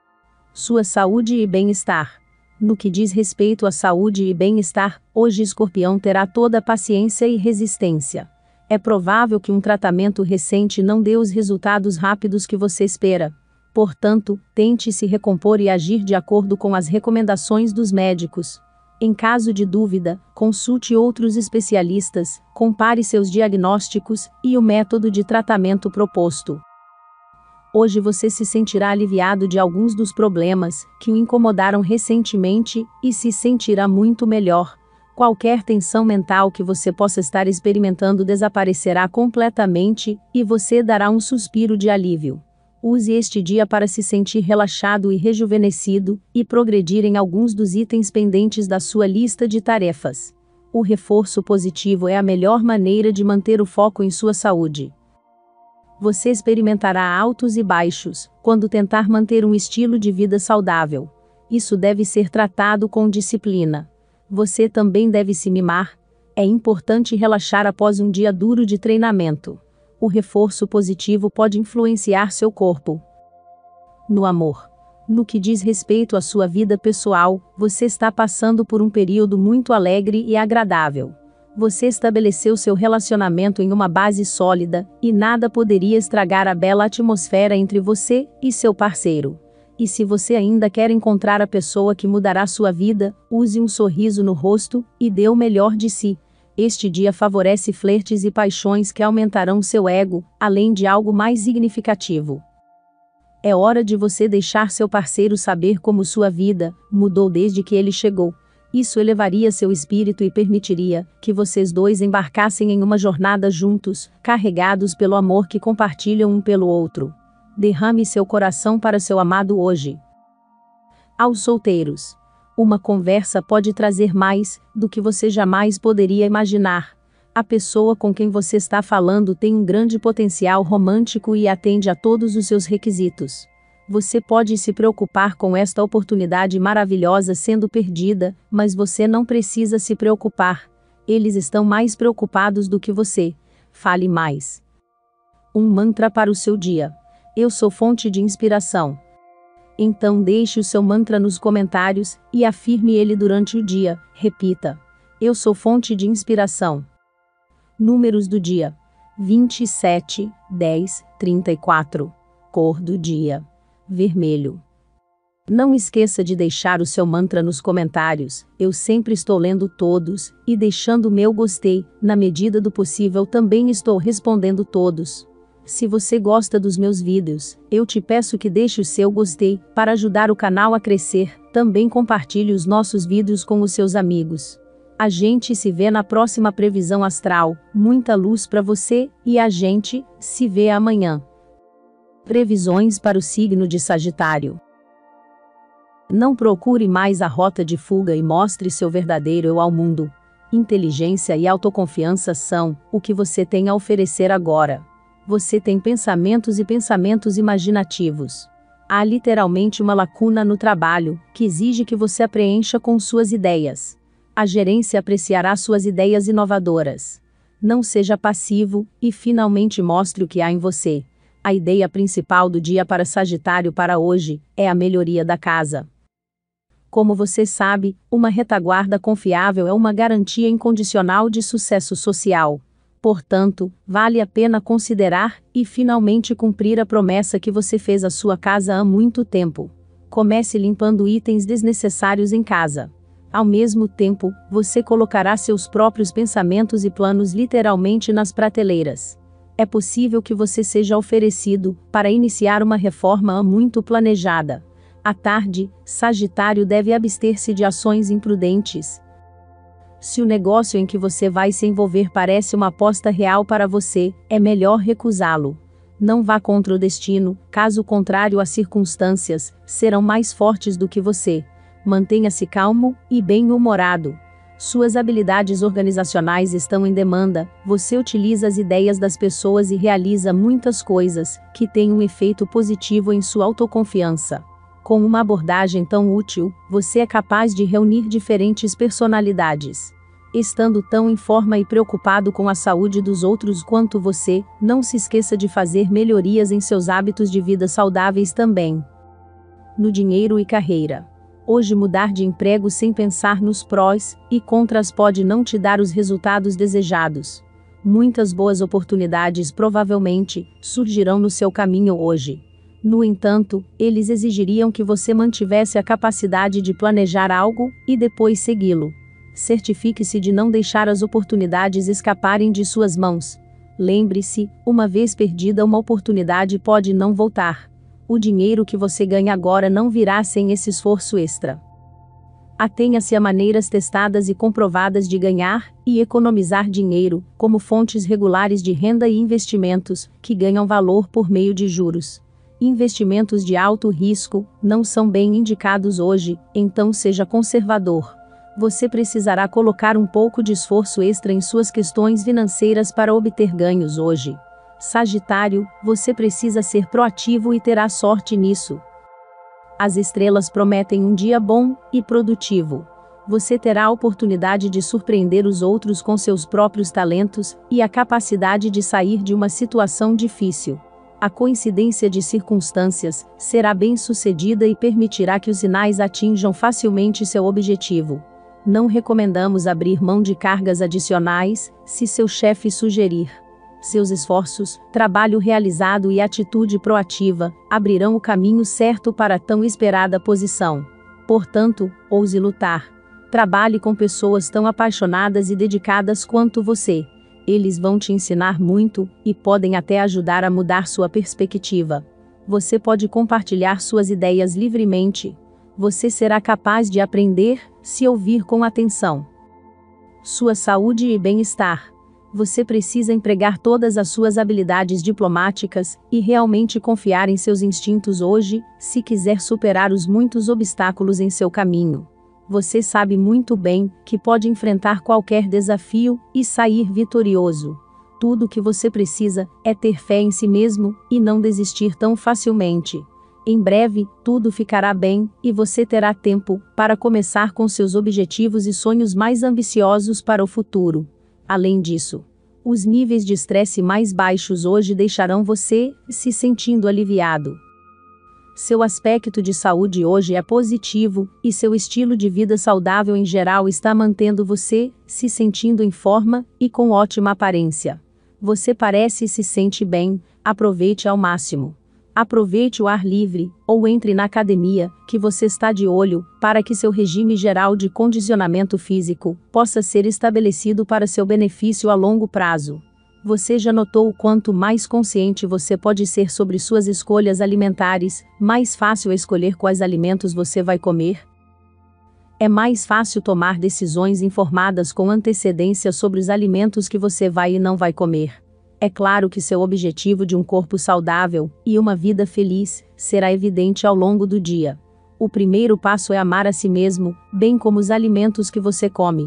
Sua saúde e bem-estar. No que diz respeito à saúde e bem-estar, hoje Escorpião terá toda a paciência e resistência. É provável que um tratamento recente não dê os resultados rápidos que você espera. Portanto, tente se recompor e agir de acordo com as recomendações dos médicos. Em caso de dúvida, consulte outros especialistas, compare seus diagnósticos e o método de tratamento proposto. Hoje você se sentirá aliviado de alguns dos problemas que o incomodaram recentemente e se sentirá muito melhor. Qualquer tensão mental que você possa estar experimentando desaparecerá completamente e você dará um suspiro de alívio. Use este dia para se sentir relaxado e rejuvenescido, e progredir em alguns dos itens pendentes da sua lista de tarefas. O reforço positivo é a melhor maneira de manter o foco em sua saúde. Você experimentará altos e baixos quando tentar manter um estilo de vida saudável. Isso deve ser tratado com disciplina. Você também deve se mimar. É importante relaxar após um dia duro de treinamento. O reforço positivo pode influenciar seu corpo. No amor. No que diz respeito à sua vida pessoal, você está passando por um período muito alegre e agradável. Você estabeleceu seu relacionamento em uma base sólida, e nada poderia estragar a bela atmosfera entre você e seu parceiro. E se você ainda quer encontrar a pessoa que mudará sua vida, use um sorriso no rosto e dê o melhor de si. Este dia favorece flertes e paixões que aumentarão seu ego, além de algo mais significativo. É hora de você deixar seu parceiro saber como sua vida mudou desde que ele chegou. Isso elevaria seu espírito e permitiria que vocês dois embarcassem em uma jornada juntos, carregados pelo amor que compartilham um pelo outro. Derrame seu coração para seu amado hoje. Aos solteiros. Uma conversa pode trazer mais do que você jamais poderia imaginar. A pessoa com quem você está falando tem um grande potencial romântico e atende a todos os seus requisitos. Você pode se preocupar com esta oportunidade maravilhosa sendo perdida, mas você não precisa se preocupar. Eles estão mais preocupados do que você. Fale mais. Um mantra para o seu dia. Eu sou fonte de inspiração. Então deixe o seu mantra nos comentários e afirme ele durante o dia. Repita. Eu sou fonte de inspiração. Números do dia: 27, 10, 34. Cor do dia: vermelho. Não esqueça de deixar o seu mantra nos comentários. Eu sempre estou lendo todos e deixando o meu gostei. Na medida do possível também estou respondendo todos. Se você gosta dos meus vídeos, eu te peço que deixe o seu gostei para ajudar o canal a crescer. Também compartilhe os nossos vídeos com os seus amigos. A gente se vê na próxima previsão astral. Muita luz para você e a gente se vê amanhã. Previsões para o signo de Sagitário. Não procure mais a rota de fuga e mostre seu verdadeiro eu ao mundo. Inteligência e autoconfiança são o que você tem a oferecer agora. Você tem pensamentos e pensamentos imaginativos. Há literalmente uma lacuna no trabalho, que exige que você a preencha com suas ideias. A gerência apreciará suas ideias inovadoras. Não seja passivo, e finalmente mostre o que há em você. A ideia principal do dia para Sagitário para hoje é a melhoria da casa. Como você sabe, uma retaguarda confiável é uma garantia incondicional de sucesso social. Portanto, vale a pena considerar e finalmente cumprir a promessa que você fez à sua casa há muito tempo. Comece limpando itens desnecessários em casa. Ao mesmo tempo, você colocará seus próprios pensamentos e planos literalmente nas prateleiras. É possível que você seja oferecido para iniciar uma reforma muito planejada. À tarde, Sagitário deve abster-se de ações imprudentes. Se o negócio em que você vai se envolver parece uma aposta real para você, é melhor recusá-lo. Não vá contra o destino, caso contrário as circunstâncias serão mais fortes do que você. Mantenha-se calmo e bem-humorado. Suas habilidades organizacionais estão em demanda, você utiliza as ideias das pessoas e realiza muitas coisas que têm um efeito positivo em sua autoconfiança. Com uma abordagem tão útil, você é capaz de reunir diferentes personalidades. Estando tão em forma e preocupado com a saúde dos outros quanto você, não se esqueça de fazer melhorias em seus hábitos de vida saudáveis também. No dinheiro e carreira. Hoje mudar de emprego sem pensar nos prós e contras pode não te dar os resultados desejados. Muitas boas oportunidades provavelmente surgirão no seu caminho hoje. No entanto, eles exigiriam que você mantivesse a capacidade de planejar algo e depois segui-lo. Certifique-se de não deixar as oportunidades escaparem de suas mãos. Lembre-se, uma vez perdida uma oportunidade pode não voltar. O dinheiro que você ganha agora não virá sem esse esforço extra. Atenha-se a maneiras testadas e comprovadas de ganhar e economizar dinheiro, como fontes regulares de renda e investimentos, que ganham valor por meio de juros. Investimentos de alto risco não são bem indicados hoje, então seja conservador. Você precisará colocar um pouco de esforço extra em suas questões financeiras para obter ganhos hoje. Sagitário, você precisa ser proativo e terá sorte nisso. As estrelas prometem um dia bom e produtivo. Você terá a oportunidade de surpreender os outros com seus próprios talentos e a capacidade de sair de uma situação difícil. A coincidência de circunstâncias será bem-sucedida e permitirá que os sinais atinjam facilmente seu objetivo. Não recomendamos abrir mão de cargas adicionais, se seu chefe sugerir. Seus esforços, trabalho realizado e atitude proativa abrirão o caminho certo para a tão esperada posição. Portanto, ouse lutar. Trabalhe com pessoas tão apaixonadas e dedicadas quanto você. Eles vão te ensinar muito, e podem até ajudar a mudar sua perspectiva. Você pode compartilhar suas ideias livremente. Você será capaz de aprender, se ouvir com atenção. Sua saúde e bem-estar. Você precisa empregar todas as suas habilidades diplomáticas, e realmente confiar em seus instintos hoje, se quiser superar os muitos obstáculos em seu caminho. Você sabe muito bem que pode enfrentar qualquer desafio e sair vitorioso. Tudo o que você precisa é ter fé em si mesmo e não desistir tão facilmente. Em breve, tudo ficará bem e você terá tempo para começar com seus objetivos e sonhos mais ambiciosos para o futuro. Além disso, os níveis de estresse mais baixos hoje deixarão você se sentindo aliviado. Seu aspecto de saúde hoje é positivo, e seu estilo de vida saudável em geral está mantendo você se sentindo em forma e com ótima aparência. Você parece e se sente bem, aproveite ao máximo. Aproveite o ar livre, ou entre na academia, que você está de olho, para que seu regime geral de condicionamento físico possa ser estabelecido para seu benefício a longo prazo. Você já notou o quanto mais consciente você pode ser sobre suas escolhas alimentares, mais fácil é escolher quais alimentos você vai comer? É mais fácil tomar decisões informadas com antecedência sobre os alimentos que você vai e não vai comer. É claro que seu objetivo de um corpo saudável e uma vida feliz será evidente ao longo do dia. O primeiro passo é amar a si mesmo, bem como os alimentos que você come.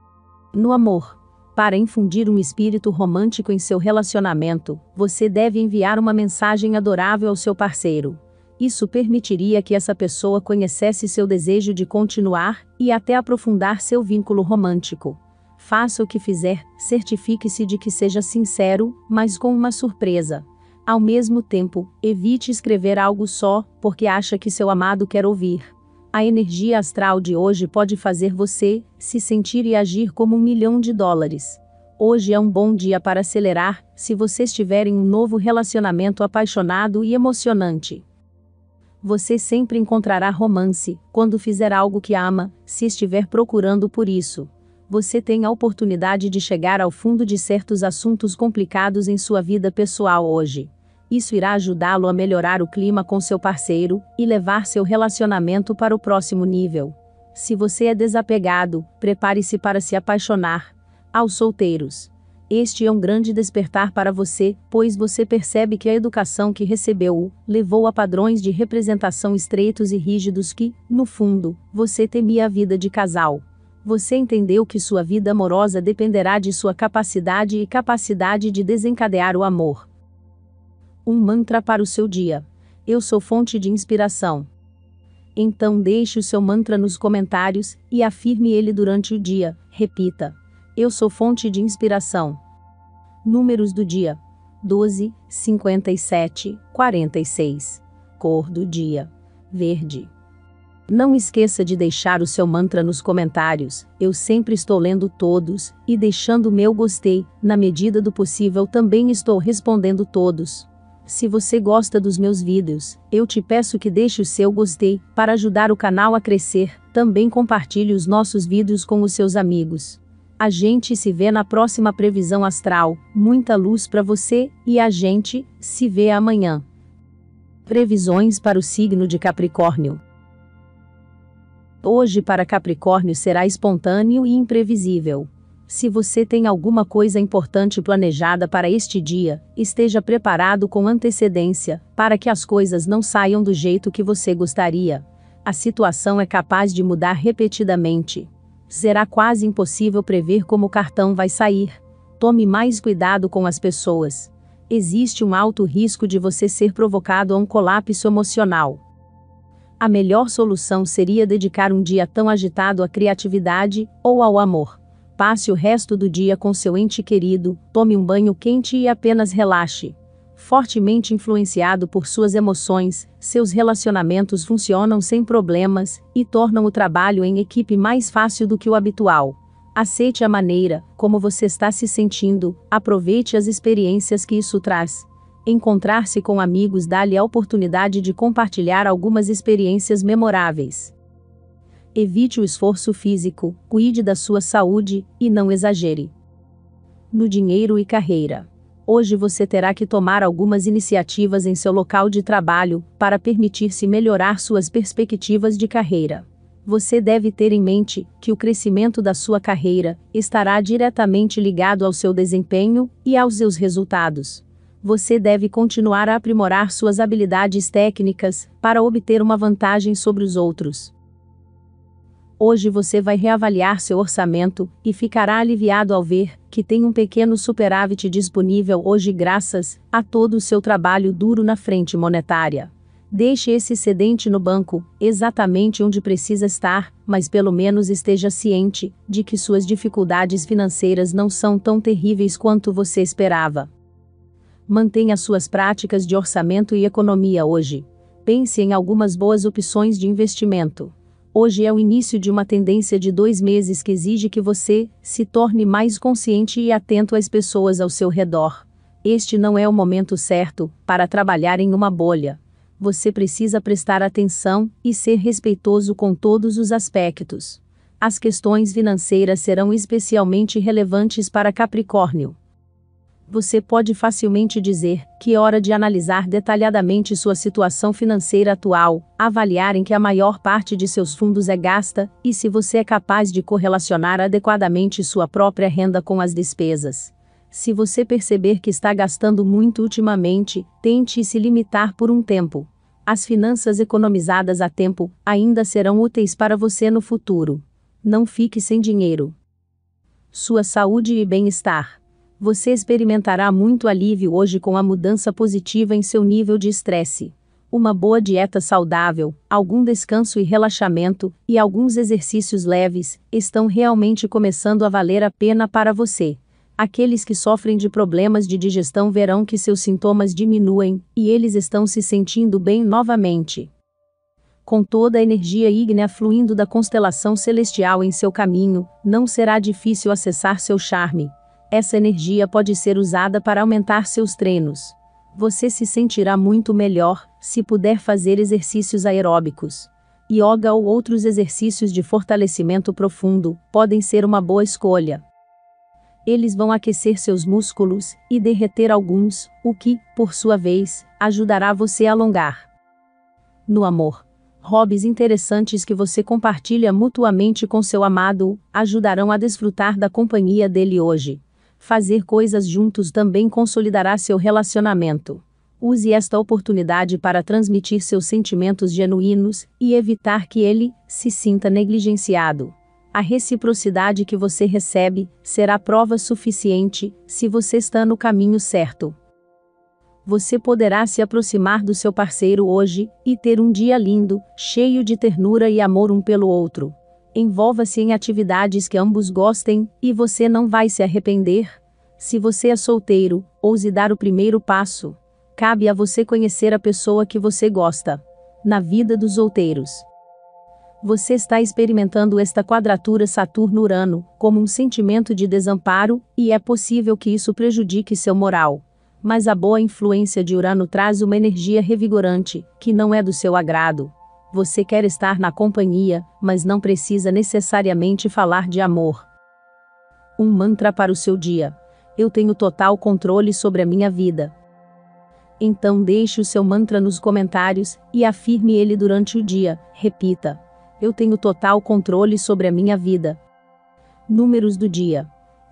No amor. Para infundir um espírito romântico em seu relacionamento, você deve enviar uma mensagem adorável ao seu parceiro. Isso permitiria que essa pessoa conhecesse seu desejo de continuar e até aprofundar seu vínculo romântico. Faça o que fizer, certifique-se de que seja sincero, mas com uma surpresa. Ao mesmo tempo, evite escrever algo só porque acha que seu amado quer ouvir. A energia astral de hoje pode fazer você se sentir e agir como $1 milhão. Hoje é um bom dia para acelerar, se você estiver em um novo relacionamento apaixonado e emocionante. Você sempre encontrará romance quando fizer algo que ama, se estiver procurando por isso. Você tem a oportunidade de chegar ao fundo de certos assuntos complicados em sua vida pessoal hoje. Isso irá ajudá-lo a melhorar o clima com seu parceiro e levar seu relacionamento para o próximo nível. Se você é desapegado, prepare-se para se apaixonar. Aos solteiros. Este é um grande despertar para você, pois você percebe que a educação que recebeu o levou a padrões de representação estreitos e rígidos que, no fundo, você temia a vida de casal. Você entendeu que sua vida amorosa dependerá de sua capacidade de desencadear o amor. Um mantra para o seu dia. Eu sou fonte de inspiração. Então deixe o seu mantra nos comentários, e afirme ele durante o dia. Repita. Eu sou fonte de inspiração. Números do dia. 12, 57, 46. Cor do dia. Verde. Não esqueça de deixar o seu mantra nos comentários. Eu sempre estou lendo todos, e deixando o meu gostei. Na medida do possível também estou respondendo todos. Se você gosta dos meus vídeos, eu te peço que deixe o seu gostei, para ajudar o canal a crescer. Também compartilhe os nossos vídeos com os seus amigos. A gente se vê na próxima previsão astral. Muita luz para você, e a gente se vê amanhã. Previsões para o signo de Capricórnio. Hoje para Capricórnio será espontâneo e imprevisível. Se você tem alguma coisa importante planejada para este dia, esteja preparado com antecedência, para que as coisas não saiam do jeito que você gostaria. A situação é capaz de mudar repetidamente. Será quase impossível prever como o cartão vai sair. Tome mais cuidado com as pessoas. Existe um alto risco de você ser provocado a um colapso emocional. A melhor solução seria dedicar um dia tão agitado à criatividade ou ao amor. Passe o resto do dia com seu ente querido, tome um banho quente e apenas relaxe. Fortemente influenciado por suas emoções, seus relacionamentos funcionam sem problemas e tornam o trabalho em equipe mais fácil do que o habitual. Aceite a maneira como você está se sentindo, aproveite as experiências que isso traz. Encontrar-se com amigos dá-lhe a oportunidade de compartilhar algumas experiências memoráveis. Evite o esforço físico, cuide da sua saúde e não exagere. No dinheiro e carreira. Hoje você terá que tomar algumas iniciativas em seu local de trabalho para permitir-se melhorar suas perspectivas de carreira. Você deve ter em mente que o crescimento da sua carreira estará diretamente ligado ao seu desempenho e aos seus resultados. Você deve continuar a aprimorar suas habilidades técnicas para obter uma vantagem sobre os outros. Hoje você vai reavaliar seu orçamento e ficará aliviado ao ver que tem um pequeno superávit disponível hoje graças a todo o seu trabalho duro na frente monetária. Deixe esse excedente no banco, exatamente onde precisa estar, mas pelo menos esteja ciente de que suas dificuldades financeiras não são tão terríveis quanto você esperava. Mantenha suas práticas de orçamento e economia hoje. Pense em algumas boas opções de investimento. Hoje é o início de uma tendência de 2 meses que exige que você se torne mais consciente e atento às pessoas ao seu redor. Este não é o momento certo para trabalhar em uma bolha. Você precisa prestar atenção e ser respeitoso com todos os aspectos. As questões financeiras serão especialmente relevantes para Capricórnio. Você pode facilmente dizer que é hora de analisar detalhadamente sua situação financeira atual, avaliar em que a maior parte de seus fundos é gasta, e se você é capaz de correlacionar adequadamente sua própria renda com as despesas. Se você perceber que está gastando muito ultimamente, tente se limitar por um tempo. As finanças economizadas a tempo ainda serão úteis para você no futuro. Não fique sem dinheiro. Sua saúde e bem-estar. Você experimentará muito alívio hoje com a mudança positiva em seu nível de estresse. Uma boa dieta saudável, algum descanso e relaxamento, e alguns exercícios leves, estão realmente começando a valer a pena para você. Aqueles que sofrem de problemas de digestão verão que seus sintomas diminuem, e eles estão se sentindo bem novamente. Com toda a energia ígnea fluindo da constelação celestial em seu caminho, não será difícil acessar seu charme. Essa energia pode ser usada para aumentar seus treinos. Você se sentirá muito melhor se puder fazer exercícios aeróbicos. Yoga ou outros exercícios de fortalecimento profundo podem ser uma boa escolha. Eles vão aquecer seus músculos e derreter alguns, o que, por sua vez, ajudará você a alongar. No amor. Hobbies interessantes que você compartilha mutuamente com seu amado ajudarão a desfrutar da companhia dele hoje. Fazer coisas juntos também consolidará seu relacionamento. Use esta oportunidade para transmitir seus sentimentos genuínos e evitar que ele se sinta negligenciado. A reciprocidade que você recebe será prova suficiente se você está no caminho certo. Você poderá se aproximar do seu parceiro hoje e ter um dia lindo, cheio de ternura e amor um pelo outro. Envolva-se em atividades que ambos gostem, e você não vai se arrepender. Se você é solteiro, ouse dar o primeiro passo. Cabe a você conhecer a pessoa que você gosta. Na vida dos solteiros. Você está experimentando esta quadratura Saturno-Urano, como um sentimento de desamparo, e é possível que isso prejudique seu moral. Mas a boa influência de Urano traz uma energia revigorante, que não é do seu agrado. Você quer estar na companhia, mas não precisa necessariamente falar de amor. Um mantra para o seu dia. Eu tenho total controle sobre a minha vida. Então deixe o seu mantra nos comentários, e afirme ele durante o dia. Repita. Eu tenho total controle sobre a minha vida. Números do dia.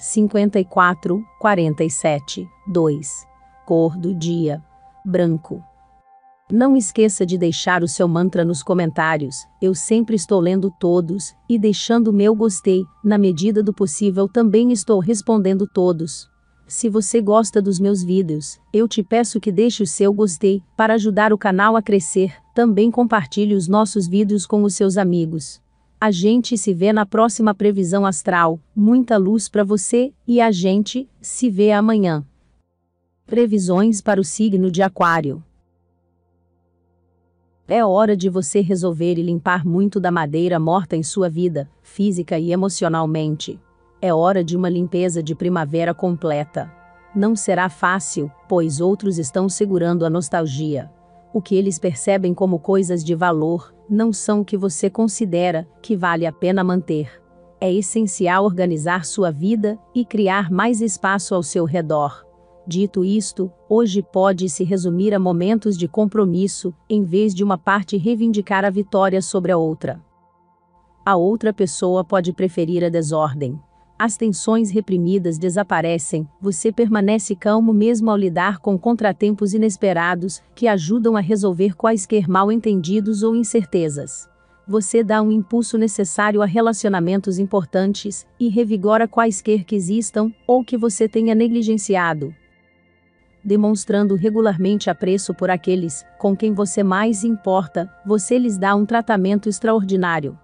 54, 47, 2. Cor do dia. Branco. Não esqueça de deixar o seu mantra nos comentários. Eu sempre estou lendo todos, e deixando o meu gostei, na medida do possível também estou respondendo todos. Se você gosta dos meus vídeos, eu te peço que deixe o seu gostei, para ajudar o canal a crescer. Também compartilhe os nossos vídeos com os seus amigos. A gente se vê na próxima previsão astral. Muita luz para você, e a gente se vê amanhã. Previsões para o signo de Aquário. É hora de você resolver e limpar muito da madeira morta em sua vida, física e emocionalmente. É hora de uma limpeza de primavera completa. Não será fácil, pois outros estão segurando a nostalgia. O que eles percebem como coisas de valor, não são o que você considera que vale a pena manter. É essencial organizar sua vida e criar mais espaço ao seu redor. Dito isto, hoje pode se resumir a momentos de compromisso, em vez de uma parte reivindicar a vitória sobre a outra. A outra pessoa pode preferir a desordem. As tensões reprimidas desaparecem, você permanece calmo mesmo ao lidar com contratempos inesperados, que ajudam a resolver quaisquer mal-entendidos ou incertezas. Você dá um impulso necessário a relacionamentos importantes, e revigora quaisquer que existam, ou que você tenha negligenciado. Demonstrando regularmente apreço por aqueles com quem você mais importa, você lhes dá um tratamento extraordinário.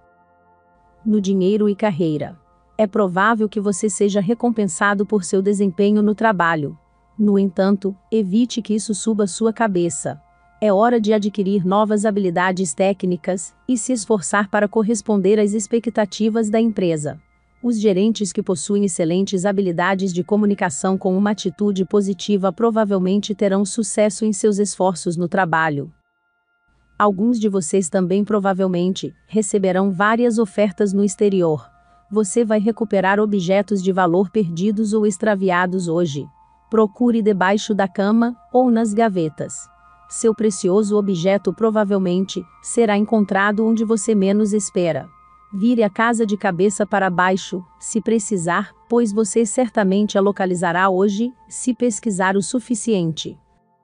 No dinheiro e carreira. É provável que você seja recompensado por seu desempenho no trabalho. No entanto, evite que isso suba sua cabeça. É hora de adquirir novas habilidades técnicas e se esforçar para corresponder às expectativas da empresa. Os gerentes que possuem excelentes habilidades de comunicação com uma atitude positiva provavelmente terão sucesso em seus esforços no trabalho. Alguns de vocês também provavelmente receberão várias ofertas no exterior. Você vai recuperar objetos de valor perdidos ou extraviados hoje. Procure debaixo da cama ou nas gavetas. Seu precioso objeto provavelmente será encontrado onde você menos espera. Vire a casa de cabeça para baixo, se precisar, pois você certamente a localizará hoje, se pesquisar o suficiente.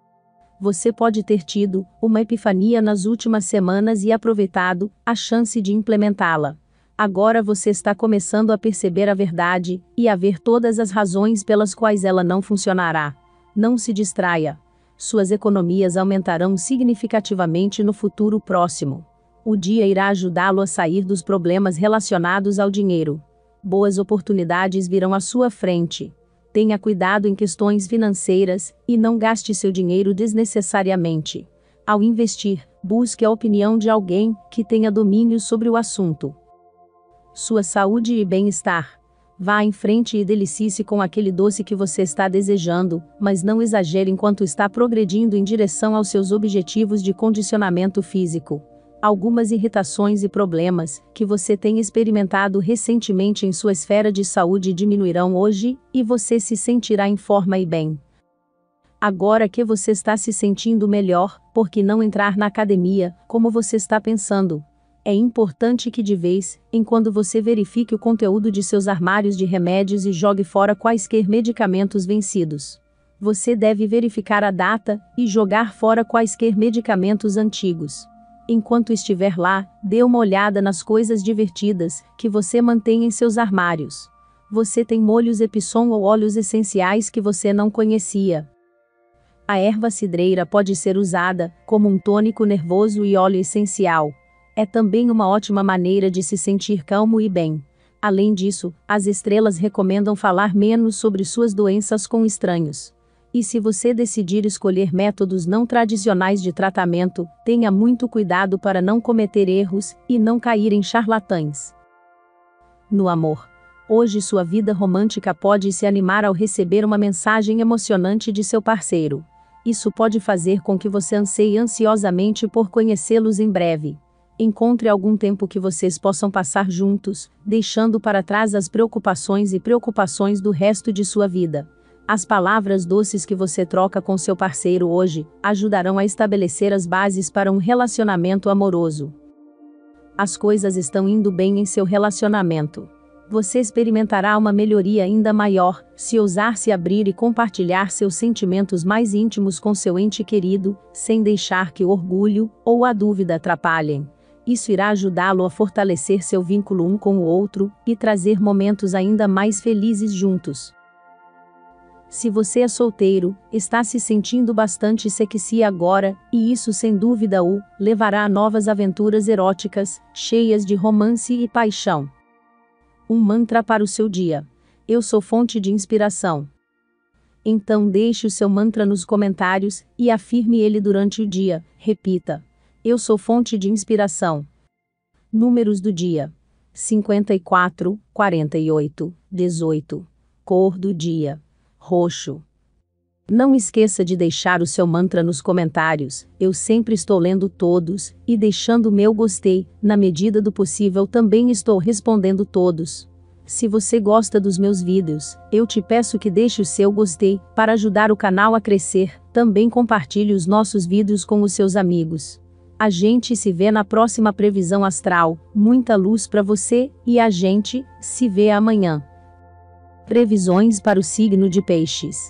Você pode ter tido uma epifania nas últimas semanas e aproveitado a chance de implementá-la. Agora você está começando a perceber a verdade e a ver todas as razões pelas quais ela não funcionará. Não se distraia. Suas economias aumentarão significativamente no futuro próximo. O dia irá ajudá-lo a sair dos problemas relacionados ao dinheiro. Boas oportunidades virão à sua frente. Tenha cuidado em questões financeiras e não gaste seu dinheiro desnecessariamente. Ao investir, busque a opinião de alguém que tenha domínio sobre o assunto. Sua saúde e bem-estar. Vá em frente e delicie-se com aquele doce que você está desejando, mas não exagere enquanto está progredindo em direção aos seus objetivos de condicionamento físico. Algumas irritações e problemas que você tem experimentado recentemente em sua esfera de saúde diminuirão hoje, e você se sentirá em forma e bem. Agora que você está se sentindo melhor, por que não entrar na academia, como você está pensando? É importante que de vez em quando você verifique o conteúdo de seus armários de remédios e jogue fora quaisquer medicamentos vencidos. Você deve verificar a data e jogar fora quaisquer medicamentos antigos. Enquanto estiver lá, dê uma olhada nas coisas divertidas que você mantém em seus armários. Você tem molhos Epsom ou óleos essenciais que você não conhecia. A erva cidreira pode ser usada como um tônico nervoso e óleo essencial. É também uma ótima maneira de se sentir calmo e bem. Além disso, as estrelas recomendam falar menos sobre suas doenças com estranhos. E se você decidir escolher métodos não tradicionais de tratamento, tenha muito cuidado para não cometer erros e não cair em charlatães. No amor. Hoje sua vida romântica pode se animar ao receber uma mensagem emocionante de seu parceiro. Isso pode fazer com que você anseie ansiosamente por conhecê-los em breve. Encontre algum tempo que vocês possam passar juntos, deixando para trás as preocupações do resto de sua vida. As palavras doces que você troca com seu parceiro hoje ajudarão a estabelecer as bases para um relacionamento amoroso. As coisas estão indo bem em seu relacionamento. Você experimentará uma melhoria ainda maior se ousar se abrir e compartilhar seus sentimentos mais íntimos com seu ente querido, sem deixar que o orgulho ou a dúvida atrapalhem. Isso irá ajudá-lo a fortalecer seu vínculo um com o outro e trazer momentos ainda mais felizes juntos. Se você é solteiro, está se sentindo bastante sexy agora, e isso sem dúvida o levará a novas aventuras eróticas, cheias de romance e paixão. Um mantra para o seu dia. Eu sou fonte de inspiração. Então deixe o seu mantra nos comentários e afirme ele durante o dia. Repita: eu sou fonte de inspiração. Números do dia: 54, 48, 18. Cor do dia: roxo. Não esqueça de deixar o seu mantra nos comentários. Eu sempre estou lendo todos e deixando o meu gostei. Na medida do possível também estou respondendo todos. Se você gosta dos meus vídeos, eu te peço que deixe o seu gostei para ajudar o canal a crescer. Também compartilhe os nossos vídeos com os seus amigos. A gente se vê na próxima previsão astral. Muita luz para você e a gente se vê amanhã. Previsões para o signo de Peixes.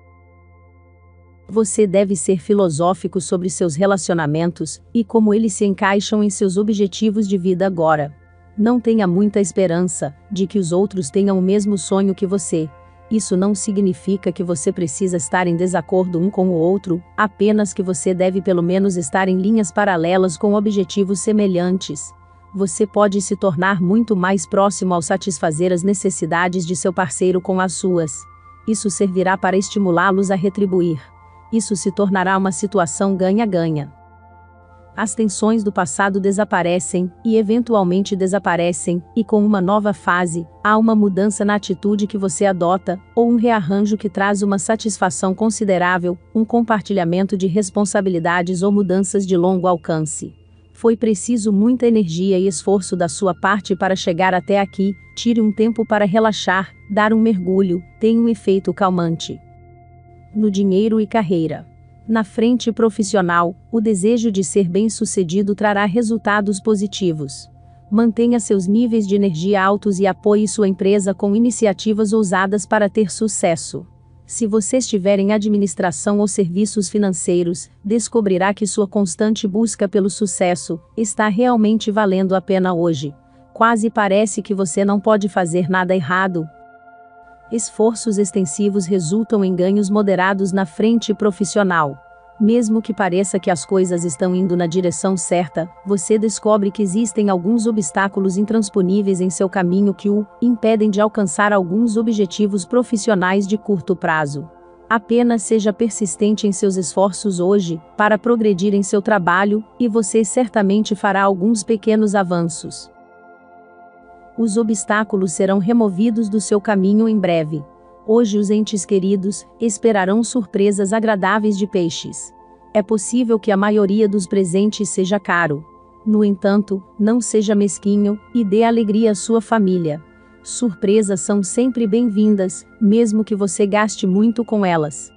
Você deve ser filosófico sobre seus relacionamentos e como eles se encaixam em seus objetivos de vida agora. Não tenha muita esperança de que os outros tenham o mesmo sonho que você. Isso não significa que você precisa estar em desacordo um com o outro, apenas que você deve pelo menos estar em linhas paralelas com objetivos semelhantes. Você pode se tornar muito mais próximo ao satisfazer as necessidades de seu parceiro com as suas. Isso servirá para estimulá-los a retribuir. Isso se tornará uma situação ganha-ganha. As tensões do passado desaparecem, e eventualmente desaparecem, e com uma nova fase, há uma mudança na atitude que você adota, ou um rearranjo que traz uma satisfação considerável, um compartilhamento de responsabilidades ou mudanças de longo alcance. Foi preciso muita energia e esforço da sua parte para chegar até aqui. Tire um tempo para relaxar, dar um mergulho, tem um efeito calmante. No dinheiro e carreira. Na frente profissional, o desejo de ser bem-sucedido trará resultados positivos. Mantenha seus níveis de energia altos e apoie sua empresa com iniciativas ousadas para ter sucesso. Se você estiver em administração ou serviços financeiros, descobrirá que sua constante busca pelo sucesso está realmente valendo a pena hoje. Quase parece que você não pode fazer nada errado. Esforços extensivos resultam em ganhos moderados na frente profissional. Mesmo que pareça que as coisas estão indo na direção certa, você descobre que existem alguns obstáculos intransponíveis em seu caminho que o impedem de alcançar alguns objetivos profissionais de curto prazo. Apenas seja persistente em seus esforços hoje, para progredir em seu trabalho, e você certamente fará alguns pequenos avanços. Os obstáculos serão removidos do seu caminho em breve. Hoje os entes queridos esperarão surpresas agradáveis de Peixes. É possível que a maioria dos presentes seja caro. No entanto, não seja mesquinho e dê alegria à sua família. Surpresas são sempre bem-vindas, mesmo que você gaste muito com elas.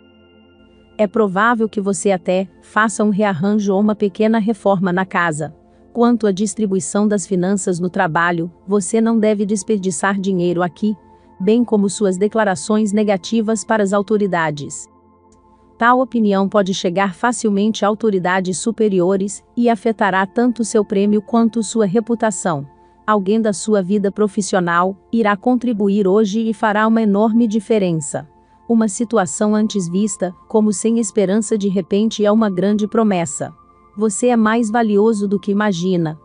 É provável que você até faça um rearranjo ou uma pequena reforma na casa. Quanto à distribuição das finanças no trabalho, você não deve desperdiçar dinheiro aqui, bem como suas declarações negativas para as autoridades. Tal opinião pode chegar facilmente a autoridades superiores e afetará tanto seu prêmio quanto sua reputação. Alguém da sua vida profissional irá contribuir hoje e fará uma enorme diferença. Uma situação antes vista como sem esperança de repente é uma grande promessa. Você é mais valioso do que imagina.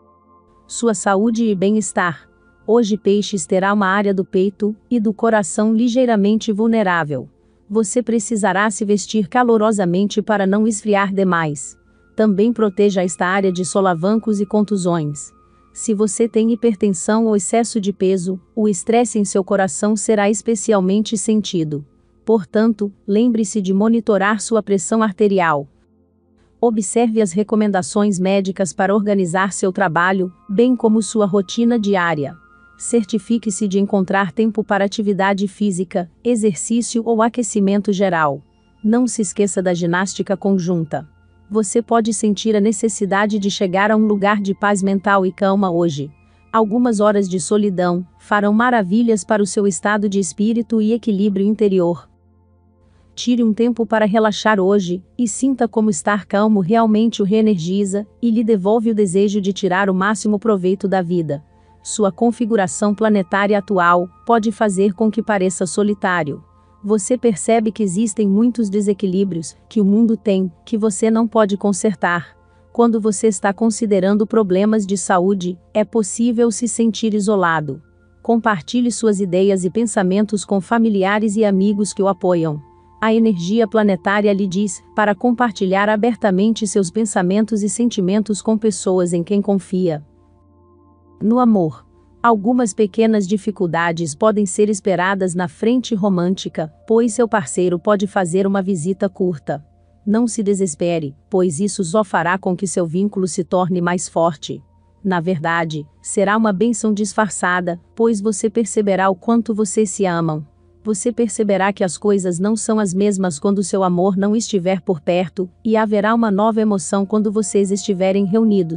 Sua saúde e bem-estar. Hoje Peixes terá uma área do peito e do coração ligeiramente vulnerável. Você precisará se vestir calorosamente para não esfriar demais. Também proteja esta área de solavancos e contusões. Se você tem hipertensão ou excesso de peso, o estresse em seu coração será especialmente sentido. Portanto, lembre-se de monitorar sua pressão arterial. Observe as recomendações médicas para organizar seu trabalho, bem como sua rotina diária. Certifique-se de encontrar tempo para atividade física, exercício ou aquecimento geral. Não se esqueça da ginástica conjunta. Você pode sentir a necessidade de chegar a um lugar de paz mental e calma hoje. Algumas horas de solidão farão maravilhas para o seu estado de espírito e equilíbrio interior. Tire um tempo para relaxar hoje, e sinta como estar calmo realmente o reenergiza, e lhe devolve o desejo de tirar o máximo proveito da vida. Sua configuração planetária atual pode fazer com que pareça solitário. Você percebe que existem muitos desequilíbrios que o mundo tem, que você não pode consertar. Quando você está considerando problemas de saúde, é possível se sentir isolado. Compartilhe suas ideias e pensamentos com familiares e amigos que o apoiam. A energia planetária lhe diz para compartilhar abertamente seus pensamentos e sentimentos com pessoas em quem confia. No amor, algumas pequenas dificuldades podem ser esperadas na frente romântica, pois seu parceiro pode fazer uma visita curta. Não se desespere, pois isso só fará com que seu vínculo se torne mais forte. Na verdade, será uma bênção disfarçada, pois você perceberá o quanto vocês se amam. Você perceberá que as coisas não são as mesmas quando seu amor não estiver por perto, e haverá uma nova emoção quando vocês estiverem reunidos.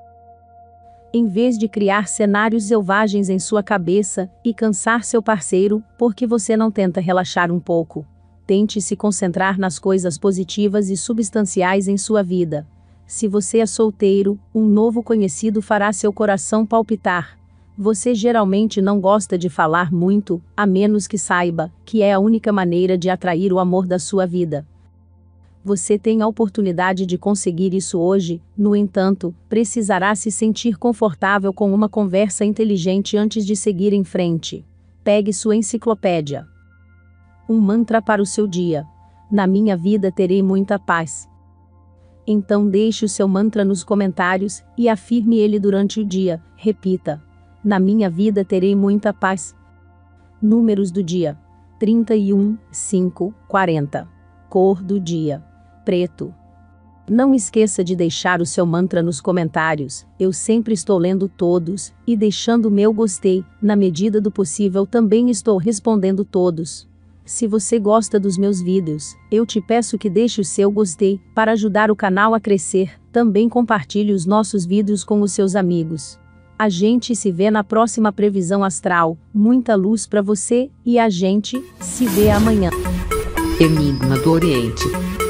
Em vez de criar cenários selvagens em sua cabeça e cansar seu parceiro, porque você não tenta relaxar um pouco. Tente se concentrar nas coisas positivas e substanciais em sua vida. Se você é solteiro, um novo conhecido fará seu coração palpitar. Você geralmente não gosta de falar muito, a menos que saiba que é a única maneira de atrair o amor da sua vida. Você tem a oportunidade de conseguir isso hoje, no entanto, precisará se sentir confortável com uma conversa inteligente antes de seguir em frente. Pegue sua enciclopédia. Um mantra para o seu dia. Na minha vida terei muita paz. Então deixe o seu mantra nos comentários e afirme ele durante o dia. Repita. Na minha vida terei muita paz. Números do dia: 31, 5, 40. Cor do dia: preto. Não esqueça de deixar o seu mantra nos comentários. Eu sempre estou lendo todos e deixando o meu gostei. Na medida do possível também estou respondendo todos. Se você gosta dos meus vídeos, eu te peço que deixe o seu gostei para ajudar o canal a crescer. Também compartilhe os nossos vídeos com os seus amigos. A gente se vê na próxima previsão astral. Muita luz para você e a gente se vê amanhã. Enigma do Oriente.